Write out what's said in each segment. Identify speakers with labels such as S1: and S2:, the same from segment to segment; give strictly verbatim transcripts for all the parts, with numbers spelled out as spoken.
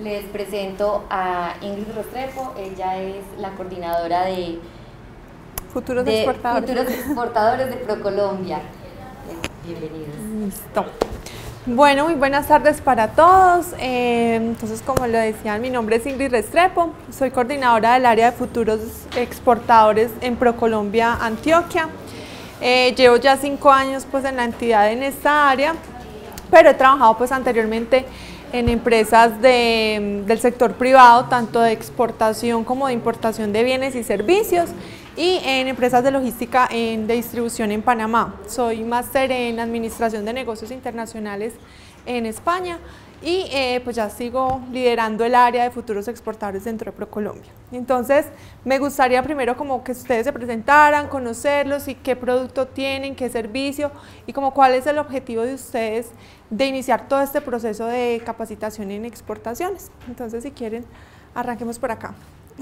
S1: les presento a Ingrid Restrepo. Ella es la coordinadora de
S2: Futuros
S1: de
S2: Exportadores.
S1: Futuros Exportadores de ProColombia. Bienvenidos.
S2: Listo. Bueno, muy buenas tardes para todos. Eh, entonces, como lo decían, mi nombre es Ingrid Restrepo, soy coordinadora del área de Futuros Exportadores en ProColombia Antioquia. Eh, llevo ya cinco años pues en la entidad en esta área, pero he trabajado pues anteriormente en empresas de, del sector privado, tanto de exportación como de importación de bienes y servicios, y en empresas de logística en, de distribución en Panamá. Soy máster en Administración de Negocios Internacionales en España y eh, pues ya sigo liderando el área de futuros exportadores dentro de ProColombia. Entonces, me gustaría primero como que ustedes se presentaran, conocerlos y qué producto tienen, qué servicio y como cuál es el objetivo de ustedes de iniciar todo este proceso de capacitación en exportaciones. Entonces, si quieren, arranquemos por acá.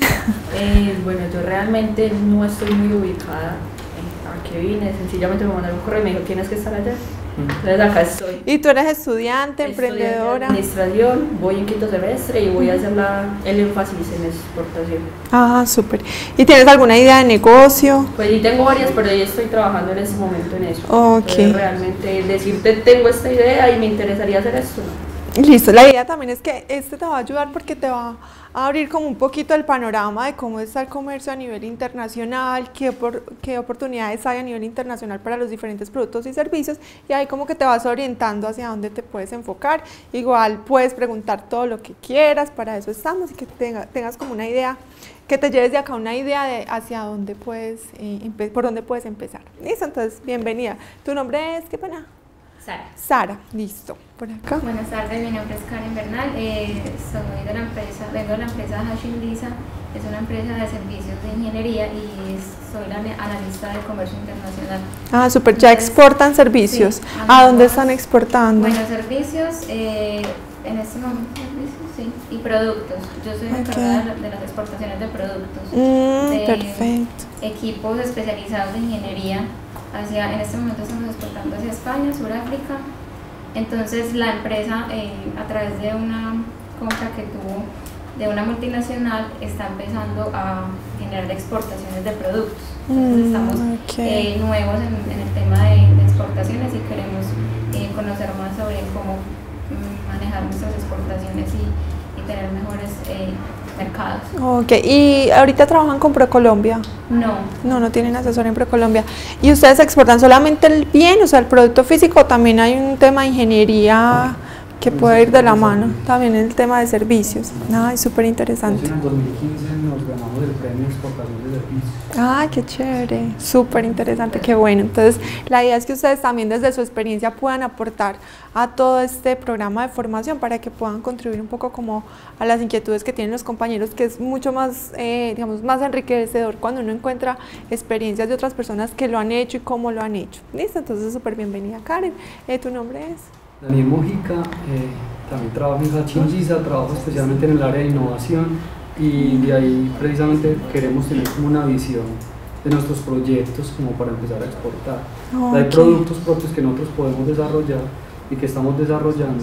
S3: Eh, bueno, yo realmente no estoy muy ubicada en a qué vine, sencillamente me mandaron un correo y me dijo, tienes que estar allá. Entonces acá estoy.
S2: ¿Y tú eres estudiante, emprendedora?
S3: Administración, voy en quinto semestre y voy a hacer la, el énfasis en exportación.
S2: Ah, súper. ¿Y tienes alguna idea de negocio?
S3: Pues sí tengo varias, pero yo estoy trabajando en este momento en eso.
S2: Ok.
S3: Entonces, realmente decirte tengo esta idea y me interesaría hacer esto, ¿no?
S2: Listo, la idea también es que este te va a ayudar porque te va a abrir como un poquito el panorama de cómo está el comercio a nivel internacional, qué, por, qué oportunidades hay a nivel internacional para los diferentes productos y servicios, y ahí como que te vas orientando hacia dónde te puedes enfocar. Igual puedes preguntar todo lo que quieras, para eso estamos, y que tenga, tengas como una idea, que te lleves de acá una idea de hacia dónde puedes, eh, por dónde puedes empezar. Listo, entonces bienvenida. ¿Tu nombre es, qué pena?
S4: Sara.
S2: Sara, listo, por acá.
S4: Buenas tardes, mi nombre es Karen Bernal, eh, soy de la empresa, vengo de la empresa Hashim Lisa, es una empresa de servicios de ingeniería y es, soy la analista de comercio internacional.
S2: Ah, súper, ya
S4: Entonces,
S2: exportan servicios.
S4: Sí,
S2: ¿A dónde están exportando?
S4: Bueno, servicios, eh, en este momento, servicios, sí, y productos. Yo soy encargada
S2: Okay.
S4: de, de las exportaciones de productos,
S2: Mm,
S4: de
S2: perfecto.
S4: equipos especializados de ingeniería. Hacia, en este momento estamos exportando hacia España, Sudáfrica. Entonces la empresa, eh, a través de una compra que tuvo de una multinacional, está empezando a generar exportaciones de productos. Entonces
S2: Mm,
S4: estamos
S2: okay.
S4: eh, nuevos en, en el tema de, de exportaciones y queremos eh, conocer más sobre cómo mm, manejar nuestras exportaciones y, y tener mejores eh, mercados.
S2: Ok, ¿y ahorita trabajan con ProColombia?
S4: No.
S2: No, no tienen asesor en ProColombia. ¿Y ustedes exportan solamente el bien, o sea, el producto físico, o también hay un tema de ingeniería que puede ir de la mano? También el tema de servicios. Ay, súper interesante.
S5: En el dos mil quince nos ganamos el premio Exportación de Servicios.
S2: Ay, qué chévere, súper interesante, qué bueno. Entonces, la idea es que ustedes también desde su experiencia puedan aportar a todo este programa de formación para que puedan contribuir un poco como a las inquietudes que tienen los compañeros, que es mucho más, eh, digamos, más enriquecedor cuando uno encuentra experiencias de otras personas que lo han hecho y cómo lo han hecho. ¿Listo? Entonces, súper bienvenida, Karen. Eh, ¿Tu nombre es?
S5: Daniel Mojica, eh, también trabajo en Hashim Lisa, trabajo especialmente en el área de innovación y de ahí precisamente queremos tener como una visión de nuestros proyectos como para empezar a exportar.
S2: Oh,
S5: Hay
S2: okay.
S5: productos propios que nosotros podemos desarrollar y que estamos desarrollando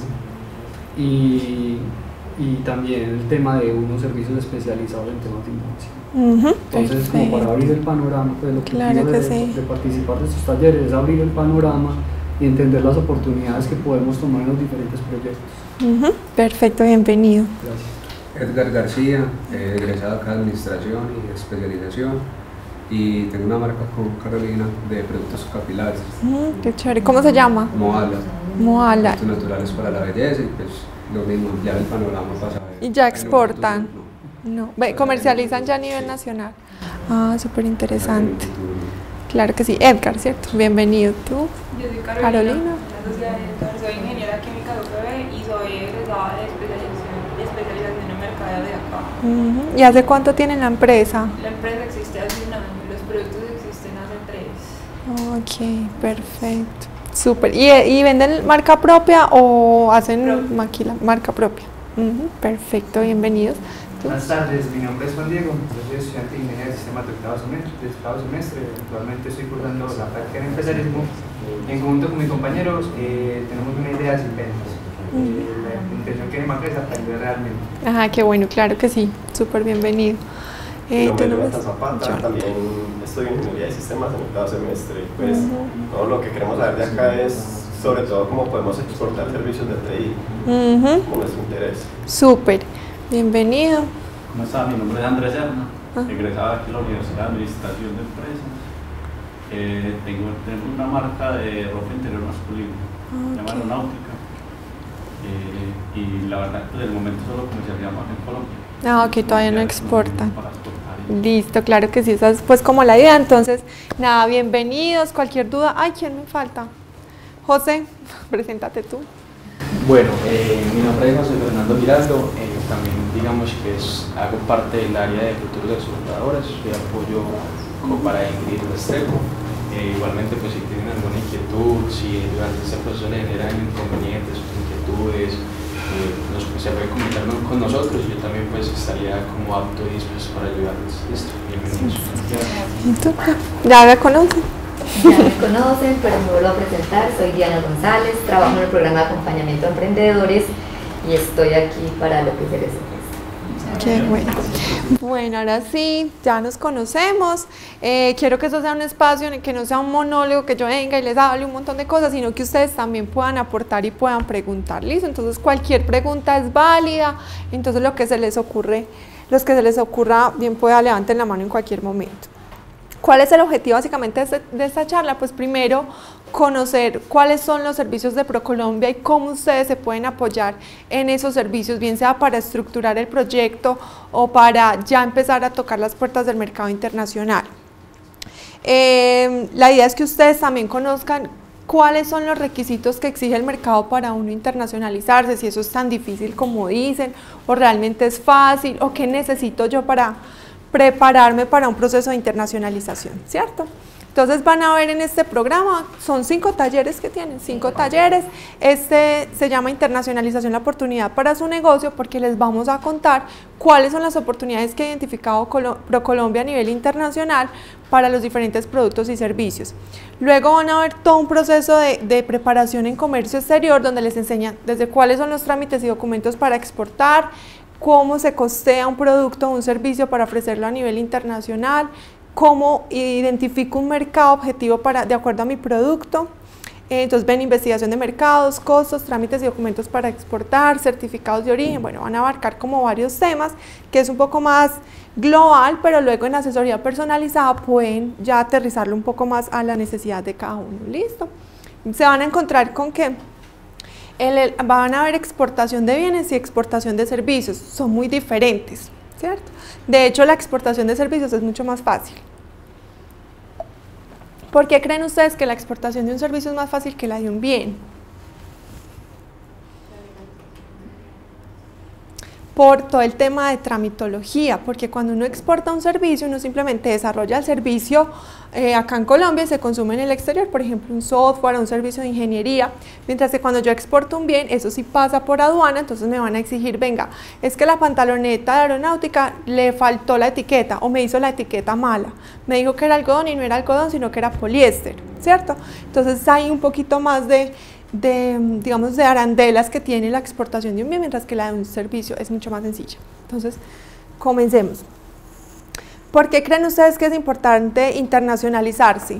S5: y, y también el tema de unos servicios especializados en temas de innovación.
S2: Uh-huh,
S5: Entonces,
S2: perfecto.
S5: como para abrir el panorama, pues lo que
S2: Claro
S5: quiero
S2: que
S5: de,
S2: sí.
S5: de participar de estos talleres es abrir el panorama y entender las oportunidades que podemos tomar en los diferentes proyectos.
S2: Uh-huh, perfecto, bienvenido.
S5: Gracias.
S6: Edgar García, eh, egresado acá de Administración y Especialización, y tengo una marca con Carolina de productos capilares,
S2: Uh, qué chévere. ¿Cómo se llama?
S6: Moala,
S2: Moala.
S6: productos naturales para la belleza, y pues lo mismo, ampliar el panorama para saber.
S2: ¿Y ya
S6: hay
S2: exportan?
S6: no,
S2: No, ve, comercializan ya a nivel nacional. Ah, súper interesante. Claro que sí. Edgar, ¿cierto? Bienvenido. ¿Tú?
S7: Yo soy Carolina,
S2: Carolina.
S7: la sociedad de Edgar, soy ingeniera química de U P B y soy egresada de especialización, de especialización en mercadeo de acá.
S2: Uh-huh. ¿Y hace cuánto tienen la empresa?
S7: La empresa existe hace un año, los productos existen hace tres.
S2: Ok, perfecto. Súper. ¿Y, ¿Y venden marca propia o hacen
S7: Propia.
S2: maquila? Marca propia. Uh-huh. Perfecto, bienvenidos. ¿Tú?
S8: Buenas tardes, mi nombre es Juan Diego, yo soy estudiante de Ingeniería de Sistemas de octavo semestre, de octavo semestre. Actualmente estoy cursando la práctica en empresarismo y en conjunto con mis compañeros eh, tenemos una idea sin ventas. eh, la intención que me es aprender realmente.
S2: Ajá, qué bueno, claro que sí, súper bienvenido.
S9: Mi
S2: Eh,
S9: nombre
S2: ¿tu
S9: es
S2: nombre es?
S9: Jonathan Zapata,
S2: John.
S9: también estudio Ingeniería de Sistemas en octavo semestre. Pues
S2: Ujú.
S9: todo lo que queremos saber de acá es sobre todo cómo podemos exportar servicios de T I,
S2: Ujú.
S9: con nuestro interés.
S2: Súper, bienvenido.
S10: ¿Cómo está? Mi nombre es Andrés Serna,
S2: Ah.
S10: egresado aquí de la Universidad de Administración de Empresas. Eh, tengo, tenemos una marca de ropa interior masculina, se llama
S2: Ok.
S10: Aeronáutica. Eh, y la verdad, pues, de momento solo comercializamos en Colombia.
S2: Ah, ok, todavía no
S10: Ya
S2: exportan.
S10: para exportar y-
S2: Listo, claro que sí, esa es pues como la idea. Entonces, nada, bienvenidos. Cualquier duda, ay, ¿quién me falta? José, preséntate tú.
S11: Bueno, eh, mi nombre es José Fernando Giraldo, eh, también digamos que es, hago parte del área de futuros exportadores, soy apoyo como para Ingrid Restrepo. Eh, igualmente, pues si tienen alguna inquietud, si durante este proceso le generan inconvenientes o inquietudes, eh, nos, pues, se puede comunicar con nosotros y yo también pues estaría como apto y dispuesto para ayudarles. Listo, bienvenidos.
S2: ¿Y tú? ¿Ya la conocen?
S1: Ya me conocen, pero me vuelvo a presentar. Soy Diana González, trabajo en el programa de acompañamiento a emprendedores y estoy aquí para lo que se les ofrece.
S2: Qué bueno. Bueno, ahora sí, ya nos conocemos. Eh, quiero que eso sea un espacio en el que no sea un monólogo, que yo venga y les hable un montón de cosas, sino que ustedes también puedan aportar y puedan preguntar. ¿Listo? Entonces cualquier pregunta es válida. Entonces lo que se les ocurre, los que se les ocurra, bien pueda levanten la mano en cualquier momento. ¿Cuál es el objetivo básicamente de, este, de esta charla? Pues primero, conocer cuáles son los servicios de ProColombia y cómo ustedes se pueden apoyar en esos servicios, bien sea para estructurar el proyecto o para ya empezar a tocar las puertas del mercado internacional. Eh, la idea es que ustedes también conozcan cuáles son los requisitos que exige el mercado para uno internacionalizarse, si eso es tan difícil como dicen, o realmente es fácil, o qué necesito yo para prepararme para un proceso de internacionalización, ¿cierto? Entonces van a ver en este programa, son cinco talleres que tienen, cinco talleres. Este se llama Internacionalización, la oportunidad para su negocio, porque les vamos a contar cuáles son las oportunidades que ha identificado ProColombia a nivel internacional para los diferentes productos y servicios. Luego van a ver todo un proceso de, de preparación en comercio exterior, donde les enseñan desde cuáles son los trámites y documentos para exportar, cómo se costea un producto o un servicio para ofrecerlo a nivel internacional, cómo identifico un mercado objetivo para, de acuerdo a mi producto. Entonces ven investigación de mercados, costos, trámites y documentos para exportar, certificados de origen. Bueno, van a abarcar como varios temas, que es un poco más global, pero luego en asesoría personalizada pueden ya aterrizarlo un poco más a la necesidad de cada uno. ¿Listo? Se van a encontrar con que El, el, van a haber exportación de bienes y exportación de servicios, son muy diferentes, ¿cierto? De hecho, la exportación de servicios es mucho más fácil. ¿Por qué creen ustedes que la exportación de un servicio es más fácil que la de un bien? Por todo el tema de tramitología, porque cuando uno exporta un servicio, uno simplemente desarrolla el servicio eh, acá en Colombia y se consume en el exterior, por ejemplo, un software, un servicio de ingeniería, mientras que cuando yo exporto un bien, eso sí pasa por aduana, entonces me van a exigir, venga, es que la pantaloneta de aeronáutica le faltó la etiqueta o me hizo la etiqueta mala, me dijo que era algodón y no era algodón, sino que era poliéster, ¿cierto? Entonces hay un poquito más de... de, digamos, de arandelas que tiene la exportación de un bien, mientras que la de un servicio es mucho más sencilla. Entonces, comencemos. ¿Por qué creen ustedes que es importante internacionalizarse?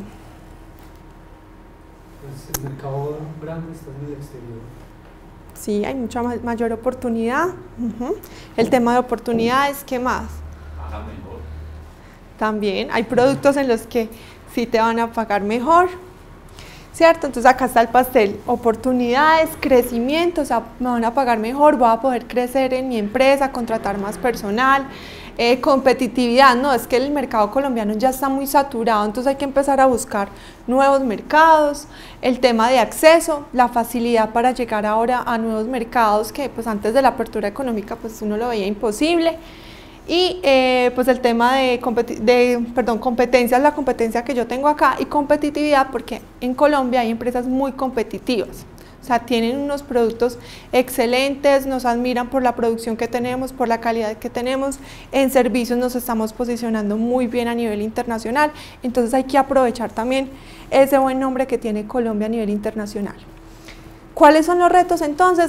S5: Pues el mercado grande está en el exterior.
S2: Sí, hay mucha ma mayor oportunidad. Uh-huh. El tema de oportunidades, ¿qué más?
S10: Pagan mejor.
S2: También hay productos en los que sí te van a pagar mejor, ¿cierto? Entonces acá está el pastel, oportunidades, crecimiento, o sea, me van a pagar mejor, voy a poder crecer en mi empresa, contratar más personal, eh, competitividad, no, es que el mercado colombiano ya está muy saturado, entonces hay que empezar a buscar nuevos mercados, el tema de acceso, la facilidad para llegar ahora a nuevos mercados que pues antes de la apertura económica pues uno lo veía imposible. Y eh, pues el tema de, de perdón, competencias, la competencia que yo tengo acá y competitividad, porque en Colombia hay empresas muy competitivas, o sea, tienen unos productos excelentes, nos admiran por la producción que tenemos, por la calidad que tenemos, en servicios nos estamos posicionando muy bien a nivel internacional, entonces hay que aprovechar también ese buen nombre que tiene Colombia a nivel internacional. ¿Cuáles son los retos entonces?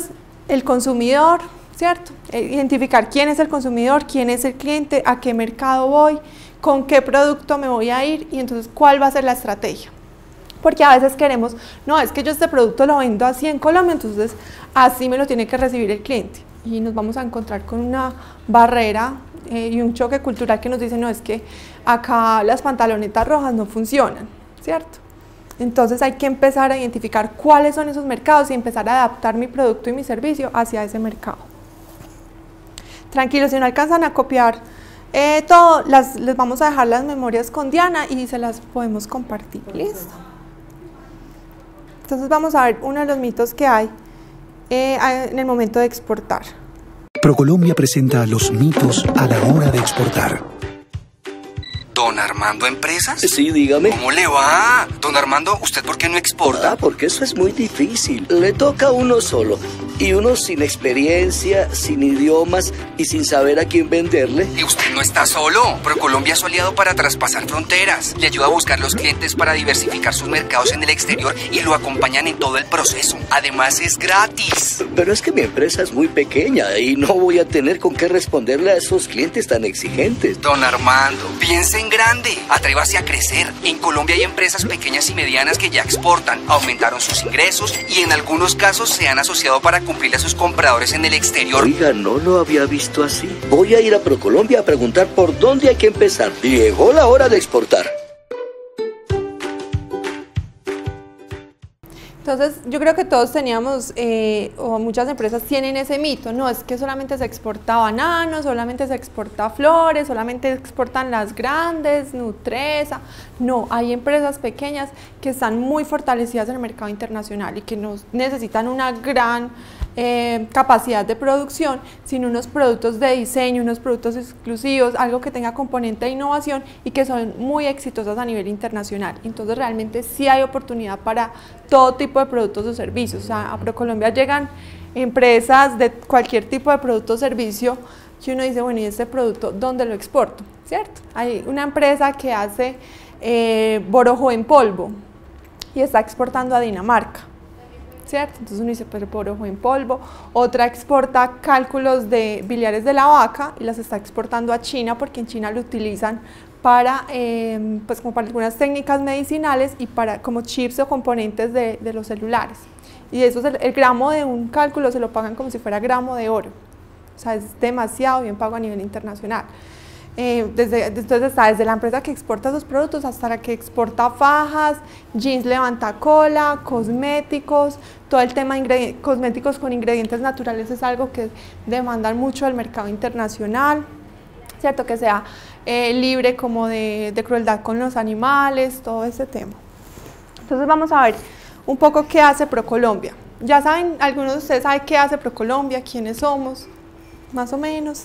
S2: el consumidor, ¿cierto? Identificar quién es el consumidor, quién es el cliente, a qué mercado voy, con qué producto me voy a ir y entonces cuál va a ser la estrategia. Porque a veces queremos, no, es que yo este producto lo vendo así en Colombia, entonces así me lo tiene que recibir el cliente. Y nos vamos a encontrar con una barrera eh, y un choque cultural que nos dice, no, es que acá las pantalonetas rojas no funcionan, ¿cierto? Entonces hay que empezar a identificar cuáles son esos mercados y empezar a adaptar mi producto y mi servicio hacia ese mercado. Tranquilos, si no alcanzan a copiar eh, todo, las, les vamos a dejar las memorias con Diana y se las podemos compartir. ¿Listo? Entonces vamos a ver uno de los mitos que hay eh, en el momento de exportar.
S12: ProColombia presenta los mitos a la hora de exportar.
S13: ¿Don Armando Empresas?
S14: Sí, dígame.
S13: ¿Cómo le va? Don Armando, ¿usted por qué no exporta?
S14: Ah, porque eso es muy difícil. Le toca a uno solo. Y uno sin experiencia, sin idiomas y sin saber a quién venderle.
S13: Y usted no está solo. ProColombia es su aliado para traspasar fronteras. Le ayuda a buscar los clientes para diversificar sus mercados en el exterior y lo acompañan en todo el proceso. Además, es gratis.
S14: Pero es que mi empresa es muy pequeña y no voy a tener con qué responderle a esos clientes tan exigentes.
S13: Don Armando, piense en grande. Atrévase a crecer. En Colombia hay empresas pequeñas y medianas que ya exportan, aumentaron sus ingresos y en algunos casos se han asociado para cumplirle a sus compradores en el exterior.
S14: Oiga, no lo había visto así. Voy a ir a ProColombia a preguntar por dónde hay que empezar. Llegó la hora de exportar.
S2: Entonces, yo creo que todos teníamos, eh, o muchas empresas tienen ese mito, no, es que solamente se exporta bananos, solamente se exporta flores, solamente exportan las grandes, Nutresa. No, hay empresas pequeñas que están muy fortalecidas en el mercado internacional y que no necesitan una gran eh, capacidad de producción, sino unos productos de diseño, unos productos exclusivos, algo que tenga componente de innovación y que son muy exitosas a nivel internacional. Entonces, realmente sí hay oportunidad para todo tipo de productos o servicios. O sea, a ProColombia llegan empresas de cualquier tipo de producto o servicio que uno dice, bueno, ¿y este producto dónde lo exporto? ¿Cierto? Hay una empresa que hace eh, borojo en polvo y está exportando a Dinamarca, ¿cierto? Entonces uno dice, pero borojo en polvo. Otra exporta cálculos de biliares de la vaca y las está exportando a China porque en China lo utilizan para, eh, pues como para algunas técnicas medicinales y para como chips o componentes de, de los celulares. Y eso es el, el gramo de un cálculo se lo pagan como si fuera gramo de oro. O sea, es demasiado bien pago a nivel internacional. Eh, desde, entonces está desde la empresa que exporta esos productos hasta la que exporta fajas, jeans levantacola, cosméticos, todo el tema de cosméticos con ingredientes naturales es algo que demandan mucho del mercado internacional, ¿cierto? Que sea eh, libre como de, de crueldad con los animales, todo ese tema. Entonces vamos a ver un poco qué hace ProColombia. Ya saben, algunos de ustedes saben qué hace ProColombia, quiénes somos, más o menos.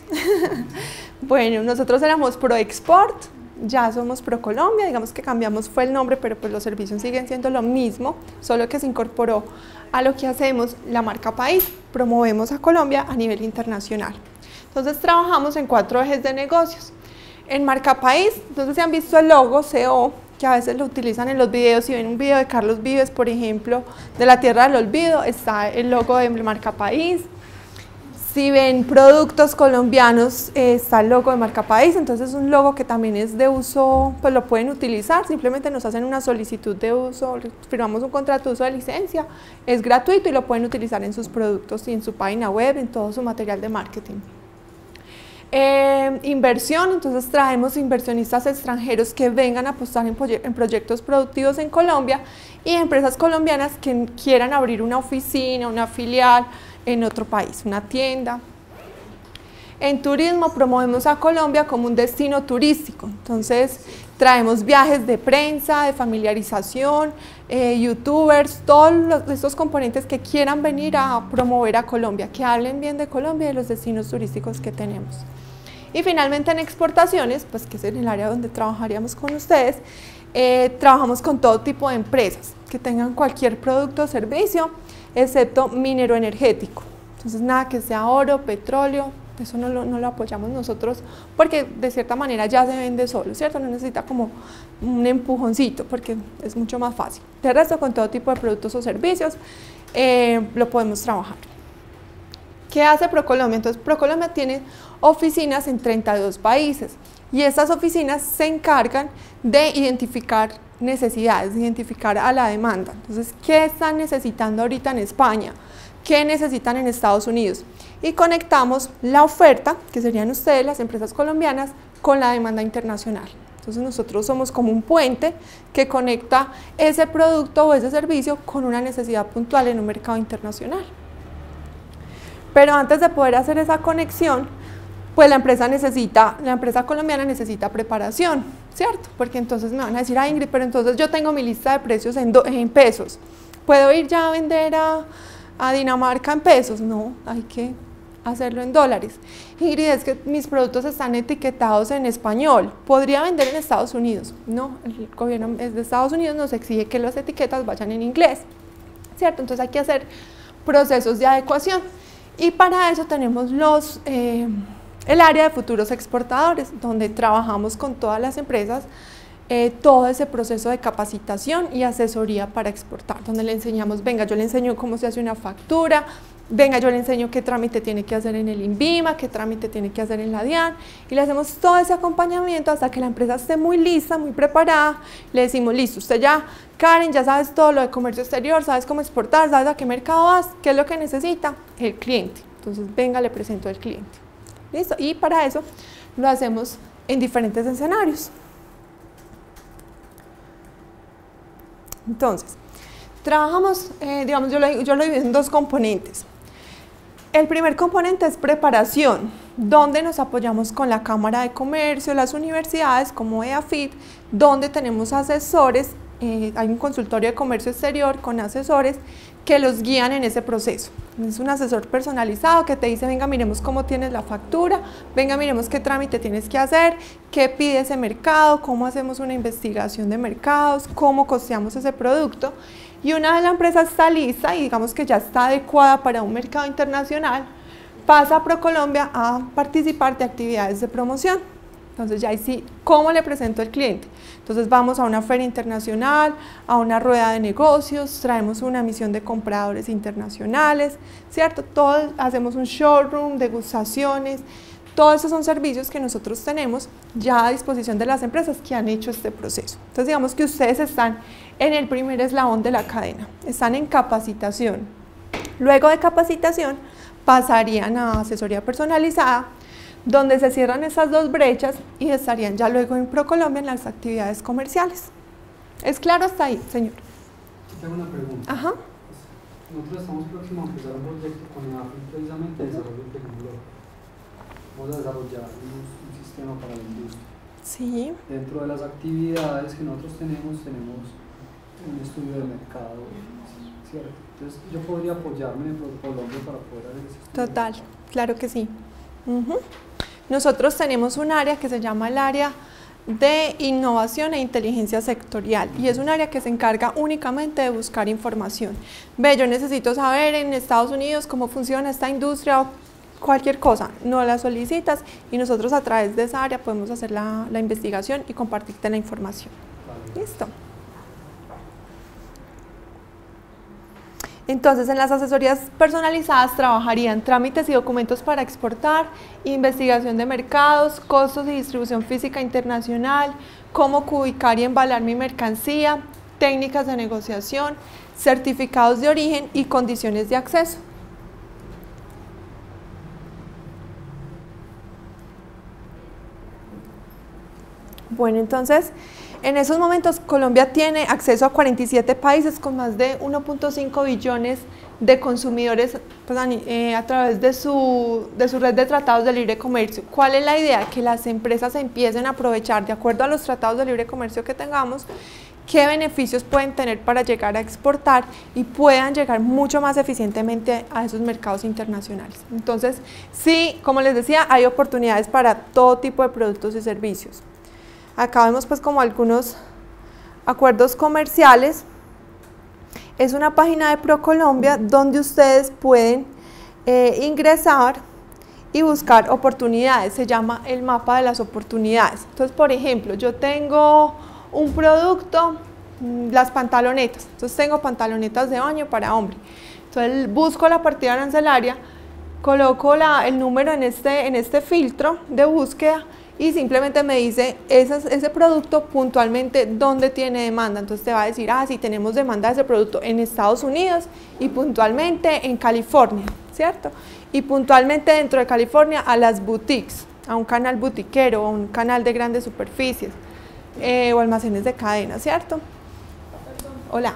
S2: Bueno, nosotros éramos ProExport, ya somos ProColombia, digamos que cambiamos fue el nombre, pero pues los servicios siguen siendo lo mismo, solo que se incorporó a lo que hacemos la marca país, promovemos a Colombia a nivel internacional. Entonces trabajamos en cuatro ejes de negocios. En marca país, entonces se han visto el logo C O, que a veces lo utilizan en los videos. Si ven un video de Carlos Vives, por ejemplo, de la Tierra del Olvido, está el logo de marca país. Si ven productos colombianos, eh, está el logo de marca país, entonces es un logo que también es de uso, pues lo pueden utilizar, simplemente nos hacen una solicitud de uso, firmamos un contrato de uso de licencia, es gratuito y lo pueden utilizar en sus productos y en su página web, en todo su material de marketing. Eh, inversión, entonces traemos inversionistas extranjeros que vengan a apostar en, en proyectos productivos en Colombia y empresas colombianas que quieran abrir una oficina, una filial en otro país, una tienda. En turismo promovemos a Colombia como un destino turístico, entonces traemos viajes de prensa, de familiarización, eh, youtubers, todos los, estos componentes que quieran venir a promover a Colombia, que hablen bien de Colombia y de los destinos turísticos que tenemos. Y finalmente en exportaciones, pues que es el área donde trabajaríamos con ustedes, eh, trabajamos con todo tipo de empresas que tengan cualquier producto o servicio, excepto minero energético. Entonces nada que sea oro, petróleo, eso no lo, no lo apoyamos nosotros porque de cierta manera ya se vende solo, ¿cierto? No necesita como un empujoncito porque es mucho más fácil. De resto, con todo tipo de productos o servicios eh, lo podemos trabajar. ¿Qué hace ProColombia? Entonces, ProColombia tiene oficinas en treinta y dos países y estas oficinas se encargan de identificar necesidades, de identificar a la demanda. Entonces, ¿qué están necesitando ahorita en España? ¿Qué necesitan en Estados Unidos? Y conectamos la oferta, que serían ustedes, las empresas colombianas, con la demanda internacional. Entonces, nosotros somos como un puente que conecta ese producto o ese servicio con una necesidad puntual en un mercado internacional. Pero antes de poder hacer esa conexión, pues la empresa necesita, la empresa colombiana necesita preparación, ¿cierto? Porque entonces me van a decir, ah, Ingrid, pero entonces yo tengo mi lista de precios en, do, en pesos. ¿Puedo ir ya a vender a, a Dinamarca en pesos? No, hay que hacerlo en dólares. Ingrid, es que mis productos están etiquetados en español. ¿Podría vender en Estados Unidos? No, el gobierno de Estados Unidos nos exige que las etiquetas vayan en inglés, ¿cierto? Entonces hay que hacer procesos de adecuación. Y para eso tenemos los, eh, el área de futuros exportadores, donde trabajamos con todas las empresas eh, todo ese proceso de capacitación y asesoría para exportar, donde le enseñamos, venga, yo le enseño cómo se hace una factura, venga, yo le enseño qué trámite tiene que hacer en el INVIMA, qué trámite tiene que hacer en la DIAN, y le hacemos todo ese acompañamiento hasta que la empresa esté muy lista, muy preparada. Le decimos, listo, usted ya, Karen, ya sabes todo lo de comercio exterior, sabes cómo exportar, sabes a qué mercado vas, qué es lo que necesita el cliente. Entonces, venga, le presento al cliente. ¿Listo? Y para eso lo hacemos en diferentes escenarios. Entonces, trabajamos, eh, digamos, yo lo, yo lo divido en dos componentes. El primer componente es preparación, donde nos apoyamos con la Cámara de Comercio, las universidades como EAFIT, donde tenemos asesores, eh, hay un consultorio de comercio exterior con asesores que los guían en ese proceso. Es un asesor personalizado que te dice, venga, miremos cómo tienes la factura, venga, miremos qué trámite tienes que hacer, qué pide ese mercado, cómo hacemos una investigación de mercados, cómo costeamos ese producto. Y una vez la empresa está lista y digamos que ya está adecuada para un mercado internacional, pasa a ProColombia a participar de actividades de promoción. Entonces ya ahí sí, ¿cómo le presento al cliente? Entonces vamos a una feria internacional, a una rueda de negocios, traemos una misión de compradores internacionales, ¿cierto? Todo, hacemos un showroom, degustaciones, todos esos son servicios que nosotros tenemos ya a disposición de las empresas que han hecho este proceso. Entonces digamos que ustedes están en el primer eslabón de la cadena, están en capacitación. Luego de capacitación pasarían a asesoría personalizada, donde se cierran esas dos brechas y estarían ya luego en ProColombia en las actividades comerciales. ¿Es claro hasta ahí, señor?
S5: Tengo una pregunta.
S2: Ajá.
S5: Nosotros estamos próximos a empezar un proyecto con EAFIT precisamente de desarrollo tecnológico. Vamos a desarrollar un, un sistema para la industria.
S2: Sí.
S5: Dentro de las actividades que nosotros tenemos, tenemos un estudio de mercado, ¿cierto? Entonces yo podría apoyarme en ProColombia para poder hacer ese estudio.
S2: Total, claro que sí. Uh-huh. Nosotros tenemos un área que se llama el área de innovación e inteligencia sectorial y es un área que se encarga únicamente de buscar información. Ve, yo necesito saber en Estados Unidos cómo funciona esta industria o cualquier cosa, no la solicitas y nosotros a través de esa área podemos hacer la, la investigación y compartirte la información. Vale. Listo. Entonces, en las asesorías personalizadas trabajarían trámites y documentos para exportar, investigación de mercados, costos y distribución física internacional, cómo ubicar y embalar mi mercancía, técnicas de negociación, certificados de origen y condiciones de acceso. Bueno, entonces, en esos momentos Colombia tiene acceso a cuarenta y siete países con más de uno punto cinco billones de consumidores pues, eh, a través de su, de su red de tratados de libre comercio. ¿Cuál es la idea? Que las empresas empiecen a aprovechar, de acuerdo a los tratados de libre comercio que tengamos, qué beneficios pueden tener para llegar a exportar y puedan llegar mucho más eficientemente a esos mercados internacionales. Entonces, sí, como les decía, hay oportunidades para todo tipo de productos y servicios. Acá vemos pues como algunos acuerdos comerciales. Es una página de ProColombia donde ustedes pueden eh, ingresar y buscar oportunidades. Se llama el mapa de las oportunidades. Entonces, por ejemplo, yo tengo un producto, las pantalonetas. Entonces tengo pantalonetas de baño para hombre. Entonces busco la partida arancelaria coloco la, el número en este, en este filtro de búsqueda y simplemente me dice esas, ese producto puntualmente dónde tiene demanda. Entonces te va a decir, ah, sí, tenemos demanda de ese producto en Estados Unidos y puntualmente en California, ¿cierto? Y puntualmente dentro de California a las boutiques, a un canal boutiquero, a un canal de grandes superficies eh, o almacenes de cadena, ¿cierto? Hola.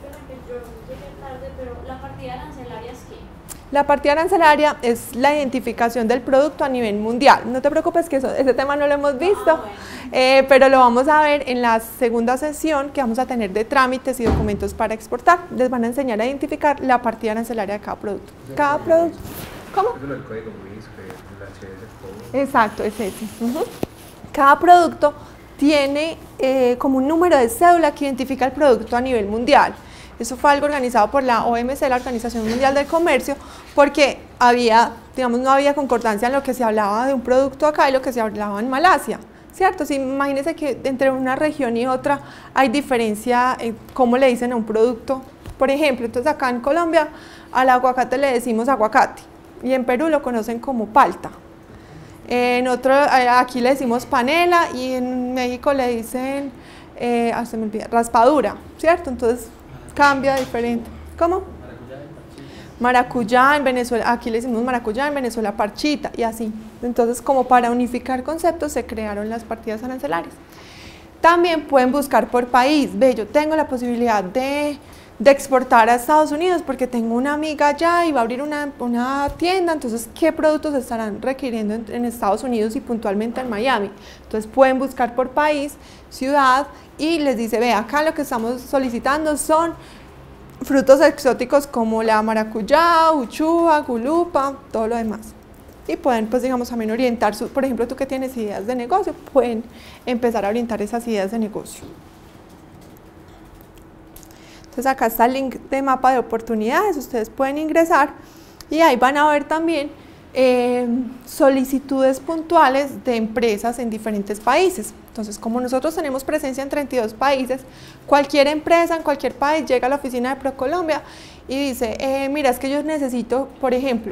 S15: ¿La partida arancelaria es qué?
S2: La partida arancelaria es la identificación del producto a nivel mundial. No te preocupes que eso, ese tema no lo hemos visto, ah, bueno. eh, pero lo vamos a ver en la segunda sesión que vamos a tener de trámites y documentos para exportar. Les van a enseñar a identificar la partida arancelaria de cada producto. Cada producto. ¿Cómo?
S6: Eso es el código M I S, el H S.
S2: Exacto, es ese. Uh-huh. Cada producto tiene eh, como un número de cédula que identifica el producto a nivel mundial. Eso fue algo organizado por la O M C, la Organización Mundial del Comercio, porque había, digamos, no había concordancia en lo que se hablaba de un producto acá y lo que se hablaba en Malasia, ¿cierto? Sí, imagínense que entre una región y otra hay diferencia en cómo le dicen a un producto. Por ejemplo, entonces acá en Colombia al aguacate le decimos aguacate y en Perú lo conocen como palta. En otro, aquí le decimos panela y en México le dicen, eh, ah, se me olvida, raspadura, ¿cierto? Entonces cambia diferente. ¿Cómo? Maracuyá en Venezuela, aquí le decimos maracuyá, en Venezuela parchita y así. Entonces, como para unificar conceptos se crearon las partidas arancelarias. También pueden buscar por país. Ve, yo tengo la posibilidad de, de exportar a Estados Unidos porque tengo una amiga allá y va a abrir una, una tienda, entonces, ¿qué productos estarán requiriendo en, en Estados Unidos y puntualmente en Miami? Entonces, pueden buscar por país, ciudad, y les dice, ve, acá lo que estamos solicitando son frutos exóticos como la maracuyá, uchúa, gulupa, todo lo demás. Y pueden, pues digamos, también orientar, su, por ejemplo, tú que tienes ideas de negocio, pueden empezar a orientar esas ideas de negocio. Entonces acá está el link de mapa de oportunidades, ustedes pueden ingresar y ahí van a ver también eh, solicitudes puntuales de empresas en diferentes países. Entonces, como nosotros tenemos presencia en treinta y dos países, cualquier empresa en cualquier país llega a la oficina de ProColombia y dice, eh, mira, es que yo necesito, por ejemplo,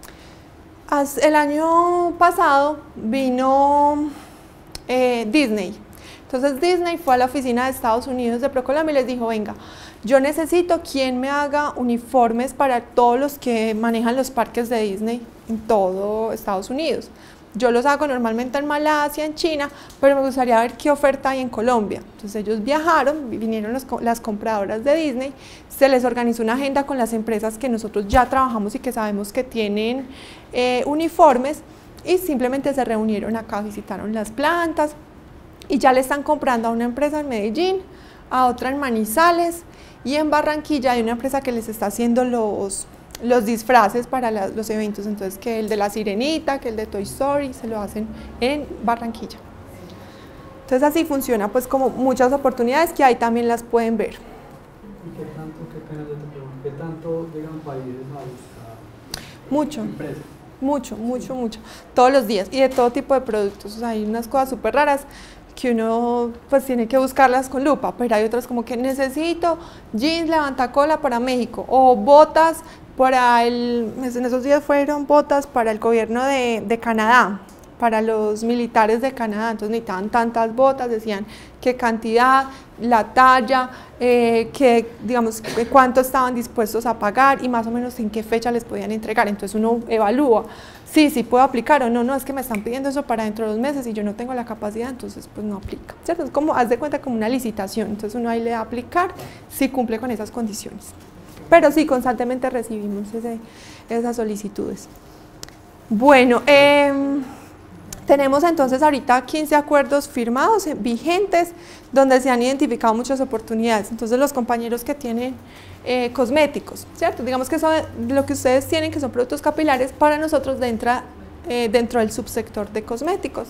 S2: el año pasado vino eh, Disney. Entonces Disney fue a la oficina de Estados Unidos de ProColombia y les dijo, venga, yo necesito quien me haga uniformes para todos los que manejan los parques de Disney en todo Estados Unidos. Yo los hago normalmente en Malasia, en China, pero me gustaría ver qué oferta hay en Colombia. Entonces ellos viajaron, vinieron los, las compradoras de Disney, se les organizó una agenda con las empresas que nosotros ya trabajamos y que sabemos que tienen eh, uniformes y simplemente se reunieron acá, visitaron las plantas y ya le están comprando a una empresa en Medellín, a otra en Manizales y en Barranquilla hay una empresa que les está haciendo los... los disfraces para la, los eventos, entonces que el de la Sirenita, que el de Toy Story, se lo hacen en Barranquilla. Entonces así funciona, pues como muchas oportunidades que ahí también las pueden ver.
S5: ¿Y qué tanto, qué pena yo te pregunto, qué tanto llegan países a buscar
S2: mucho,
S5: empresas?
S2: Mucho, mucho, mucho, todos los días y de todo tipo de productos, o sea, hay unas cosas súper raras que uno pues tiene que buscarlas con lupa, pero hay otras como que necesito jeans levantacola para México o botas para el, en esos días fueron botas para el gobierno de, de Canadá, para los militares de Canadá, entonces necesitaban tantas botas, decían qué cantidad, la talla, eh, que, digamos, cuánto estaban dispuestos a pagar y más o menos en qué fecha les podían entregar, entonces uno evalúa, sí, sí puedo aplicar o no, no, es que me están pidiendo eso para dentro de dos meses y yo no tengo la capacidad, entonces pues no aplica, ¿cierto? Es como, haz de cuenta como una licitación, entonces uno ahí le da a aplicar si cumple con esas condiciones. Pero sí, constantemente recibimos ese, esas solicitudes. Bueno, eh, tenemos entonces ahorita quince acuerdos firmados, eh, vigentes, donde se han identificado muchas oportunidades. Entonces los compañeros que tienen eh, cosméticos, ¿cierto? Digamos que eso, lo que ustedes tienen, que son productos capilares, para nosotros entra eh, dentro del subsector de cosméticos.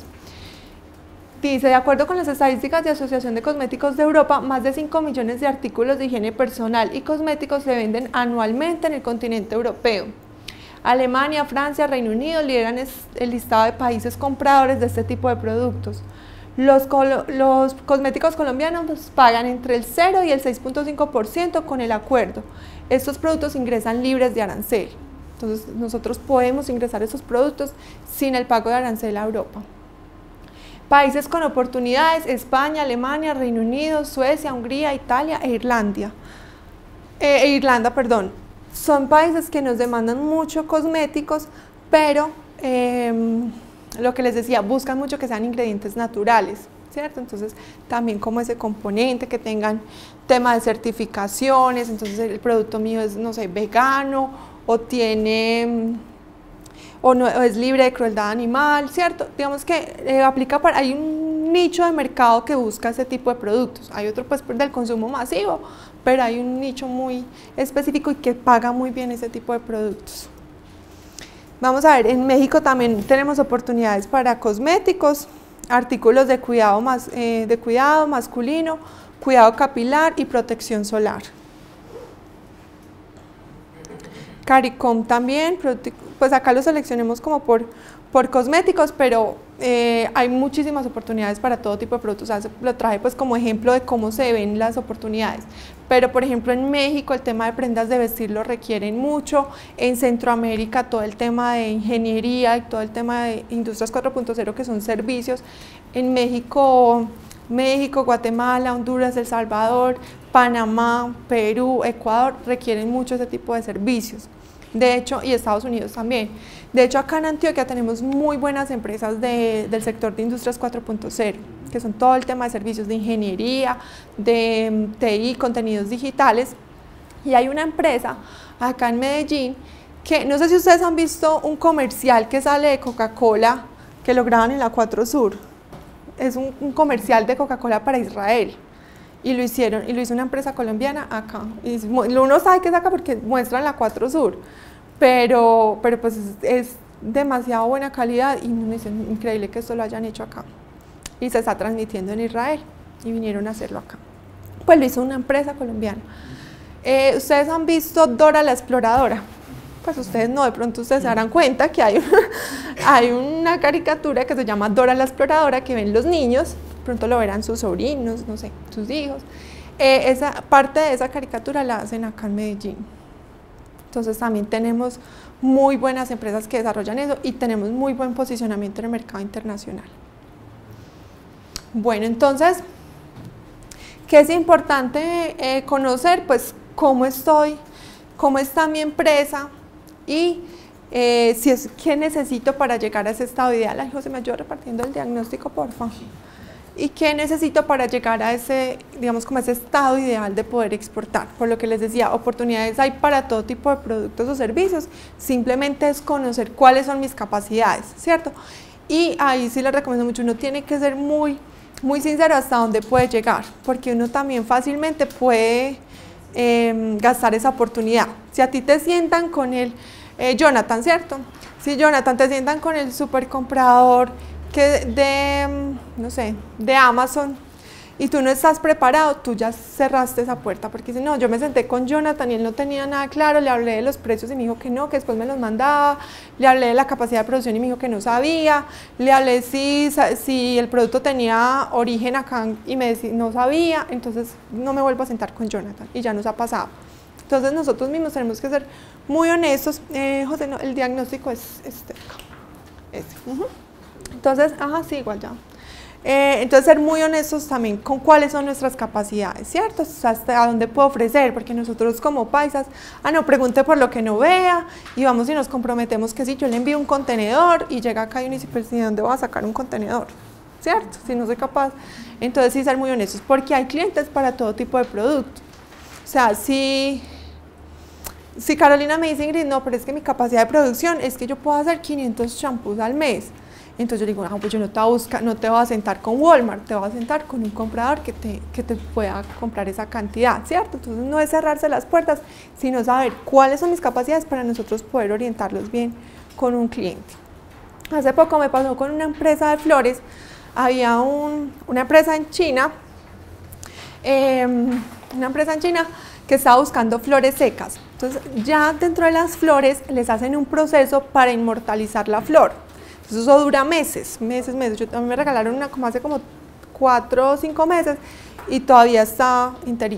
S2: Dice, de acuerdo con las estadísticas de Asociación de Cosméticos de Europa, más de cinco millones de artículos de higiene personal y cosméticos se venden anualmente en el continente europeo. Alemania, Francia, Reino Unido lideran el listado de países compradores de este tipo de productos. Los, los cosméticos colombianos pues, pagan entre el cero y el seis punto cinco por ciento con el acuerdo. Estos productos ingresan libres de arancel. Entonces nosotros podemos ingresar esos productos sin el pago de arancel a Europa. Países con oportunidades: España, Alemania, Reino Unido, Suecia, Hungría, Italia e Irlanda. Eh, e Irlanda, perdón. Son países que nos demandan mucho cosméticos, pero eh, lo que les decía, buscan mucho que sean ingredientes naturales, ¿cierto? Entonces también como ese componente, que tengan tema de certificaciones. Entonces el producto mío es, no sé, vegano, o tiene, o no, o es libre de crueldad animal, ¿cierto? Digamos que eh, aplica para, hay un nicho de mercado que busca ese tipo de productos. Hay otro pues del consumo masivo, pero hay un nicho muy específico y que paga muy bien ese tipo de productos. Vamos a ver, en México también tenemos oportunidades para cosméticos, artículos de cuidado, más, eh, de cuidado masculino, cuidado capilar y protección solar. CARICOM también, pues acá lo seleccionemos como por, por cosméticos, pero eh, hay muchísimas oportunidades para todo tipo de productos. O sea, lo traje pues como ejemplo de cómo se ven las oportunidades. Pero por ejemplo en México el tema de prendas de vestir lo requieren mucho, en Centroamérica todo el tema de ingeniería y todo el tema de industrias cuatro punto cero, que son servicios. En México, México, Guatemala, Honduras, El Salvador, Panamá, Perú, Ecuador requieren mucho ese tipo de servicios. De hecho, y Estados Unidos también. De hecho, acá en Antioquia tenemos muy buenas empresas de, del sector de industrias cuatro punto cero, que son todo el tema de servicios de ingeniería, de T I, contenidos digitales. Y hay una empresa acá en Medellín que, no sé si ustedes han visto un comercial que sale de Coca-Cola, que lo graban en la cuatro Sur. Es un, un comercial de Coca-Cola para Israel. Y lo hicieron, y lo hizo una empresa colombiana acá. Y uno sabe que es acá porque muestran la cuatro Sur, pero, pero pues es, es demasiado buena calidad y me dice, increíble que esto lo hayan hecho acá. Y se está transmitiendo en Israel y vinieron a hacerlo acá. Pues lo hizo una empresa colombiana. Eh, ustedes han visto Dora la Exploradora. Pues ustedes no, de pronto ustedes se darán cuenta que hay una, hay una caricatura que se llama Dora la Exploradora, que ven los niños, pronto lo verán sus sobrinos, no sé, sus hijos. Eh, esa parte de esa caricatura la hacen acá en Medellín. Entonces también tenemos muy buenas empresas que desarrollan eso y tenemos muy buen posicionamiento en el mercado internacional. Bueno, entonces, ¿qué es importante eh, conocer? Pues cómo estoy, cómo está mi empresa y eh, si es, qué necesito para llegar a ese estado ideal. Ay, José, me ayuda repartiendo el diagnóstico, por favor. ¿Y qué necesito para llegar a ese, digamos, como ese estado ideal de poder exportar? Por lo que les decía, oportunidades hay para todo tipo de productos o servicios, simplemente es conocer cuáles son mis capacidades, ¿cierto? Y ahí sí les recomiendo mucho, uno tiene que ser muy, muy sincero hasta dónde puede llegar, porque uno también fácilmente puede eh, gastar esa oportunidad. Si a ti te sientan con el, eh, Jonathan, ¿cierto? Si Jonathan te sientan con el super comprador, que de, no sé, de Amazon, y tú no estás preparado, tú ya cerraste esa puerta, porque si no, yo me senté con Jonathan y él no tenía nada claro, le hablé de los precios y me dijo que no, que después me los mandaba, le hablé de la capacidad de producción y me dijo que no sabía, le hablé si, si el producto tenía origen acá y me decía no sabía, entonces no me vuelvo a sentar con Jonathan y ya nos ha pasado. Entonces nosotros mismos tenemos que ser muy honestos. eh, José, no, el diagnóstico es este, este. Uh-huh. Entonces, ajá, sí, igual ya. Eh, entonces, ser muy honestos también con cuáles son nuestras capacidades, ¿cierto? O sea, hasta dónde puedo ofrecer, porque nosotros como paisas, ah, no, pregunte por lo que no vea, y vamos y nos comprometemos que si yo le envío un contenedor y llega acá y uno dice, pues, ¿de dónde voy a sacar un contenedor? ¿Cierto? Si no soy capaz. Entonces, sí, ser muy honestos, porque hay clientes para todo tipo de producto. O sea, si... Si Carolina me dice, Ingrid, no, pero es que mi capacidad de producción es que yo puedo hacer quinientos champús al mes. Entonces yo le digo, no, pues yo no te voy a buscar, no te voy a sentar con Walmart, te voy a sentar con un comprador que te, que te pueda comprar esa cantidad, ¿cierto? Entonces no es cerrarse las puertas, sino saber cuáles son mis capacidades para nosotros poder orientarlos bien con un cliente. Hace poco me pasó con una empresa de flores, había un, una empresa en China, eh, una empresa en China que estaba buscando flores secas. Entonces ya dentro de las flores les hacen un proceso para inmortalizar la flor. Entonces eso dura meses, meses, meses. Yo también me regalaron una como hace como cuatro o cinco meses y todavía está enterita.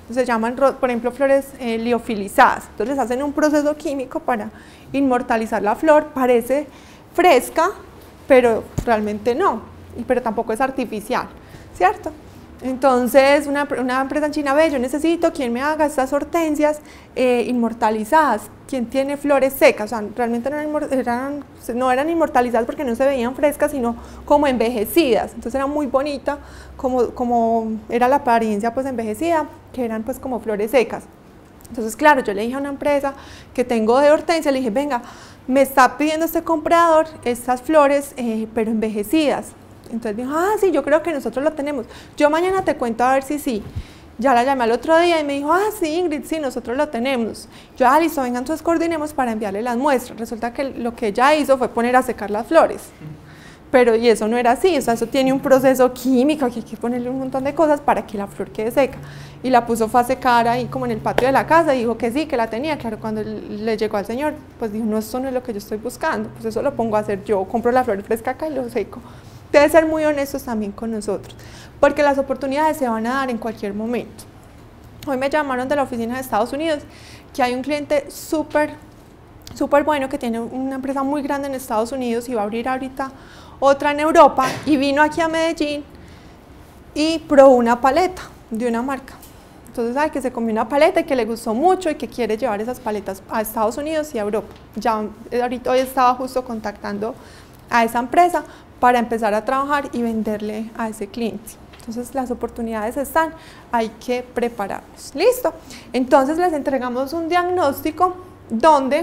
S2: se llaman, por ejemplo, flores eh, liofilizadas. Entonces les hacen un proceso químico para inmortalizar la flor, parece fresca, pero realmente no, y, pero tampoco es artificial, ¿cierto? Entonces, una, una empresa en China ve, yo necesito quien me haga estas hortensias eh, inmortalizadas, quien tiene flores secas, o sea, realmente no eran, eran, no eran inmortalizadas porque no se veían frescas, sino como envejecidas, entonces era muy bonita, como, como era la apariencia pues envejecida, que eran pues como flores secas. Entonces, claro, yo le dije a una empresa que tengo de hortensia, le dije, venga, me está pidiendo este comprador estas flores, eh, pero envejecidas. Entonces dijo, ah, sí, yo creo que nosotros lo tenemos. Yo mañana te cuento a ver si sí. Ya la llamé al otro día y me dijo, ah, sí, Ingrid, sí, nosotros lo tenemos. Yo, ah, listo, vengan, entonces coordinemos para enviarle las muestras. Resulta que lo que ella hizo fue poner a secar las flores. Pero, y eso no era así, o sea, eso tiene un proceso químico, que hay que ponerle un montón de cosas para que la flor quede seca. Y la puso fue a secar ahí como en el patio de la casa y dijo que sí, que la tenía. Claro, cuando le llegó al señor, pues dijo, no, esto no es lo que yo estoy buscando, pues eso lo pongo a hacer yo, compro la flor fresca acá y lo seco. Debe ser muy honestos también con nosotros, porque las oportunidades se van a dar en cualquier momento. Hoy me llamaron de la oficina de Estados Unidos, que hay un cliente súper, súper bueno, que tiene una empresa muy grande en Estados Unidos y va a abrir ahorita otra en Europa, y vino aquí a Medellín y probó una paleta de una marca. Entonces, sabe que se comió una paleta y que le gustó mucho y que quiere llevar esas paletas a Estados Unidos y a Europa. Ya ahorita hoy estaba justo contactando a esa empresa para empezar a trabajar y venderle a ese cliente. Entonces las oportunidades están, hay que prepararnos. ¿Listo? Entonces les entregamos un diagnóstico donde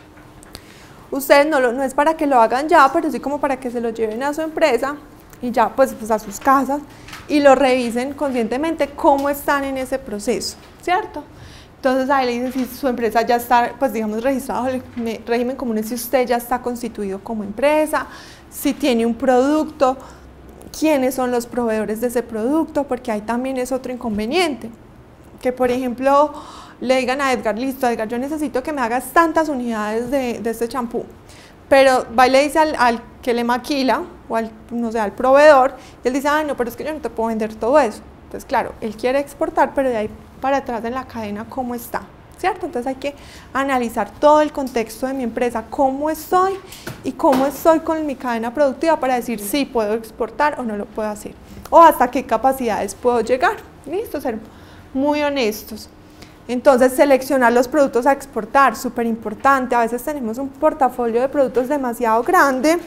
S2: ustedes no, lo, no es para que lo hagan ya, pero sí como para que se lo lleven a su empresa y ya pues, pues a sus casas y lo revisen conscientemente cómo están en ese proceso, ¿cierto? Entonces ahí le dicen si su empresa ya está, pues digamos, registrado en el régimen común, si usted ya está constituido como empresa, si tiene un producto, quiénes son los proveedores de ese producto, porque ahí también es otro inconveniente. Que por ejemplo le digan a Edgar, listo Edgar, yo necesito que me hagas tantas unidades de, de este champú, pero va y le dice al, al que le maquila, o al, no sé, al proveedor, y él dice, ay no, pero es que yo no te puedo vender todo eso. Entonces claro, él quiere exportar, pero de ahí para atrás en la cadena cómo está, ¿cierto? Entonces hay que analizar todo el contexto de mi empresa, cómo estoy y cómo estoy con mi cadena productiva para decir si puedo exportar o no lo puedo hacer, o hasta qué capacidades puedo llegar. Listo, ser muy honestos. Entonces seleccionar los productos a exportar, súper importante. A veces tenemos un portafolio de productos demasiado grande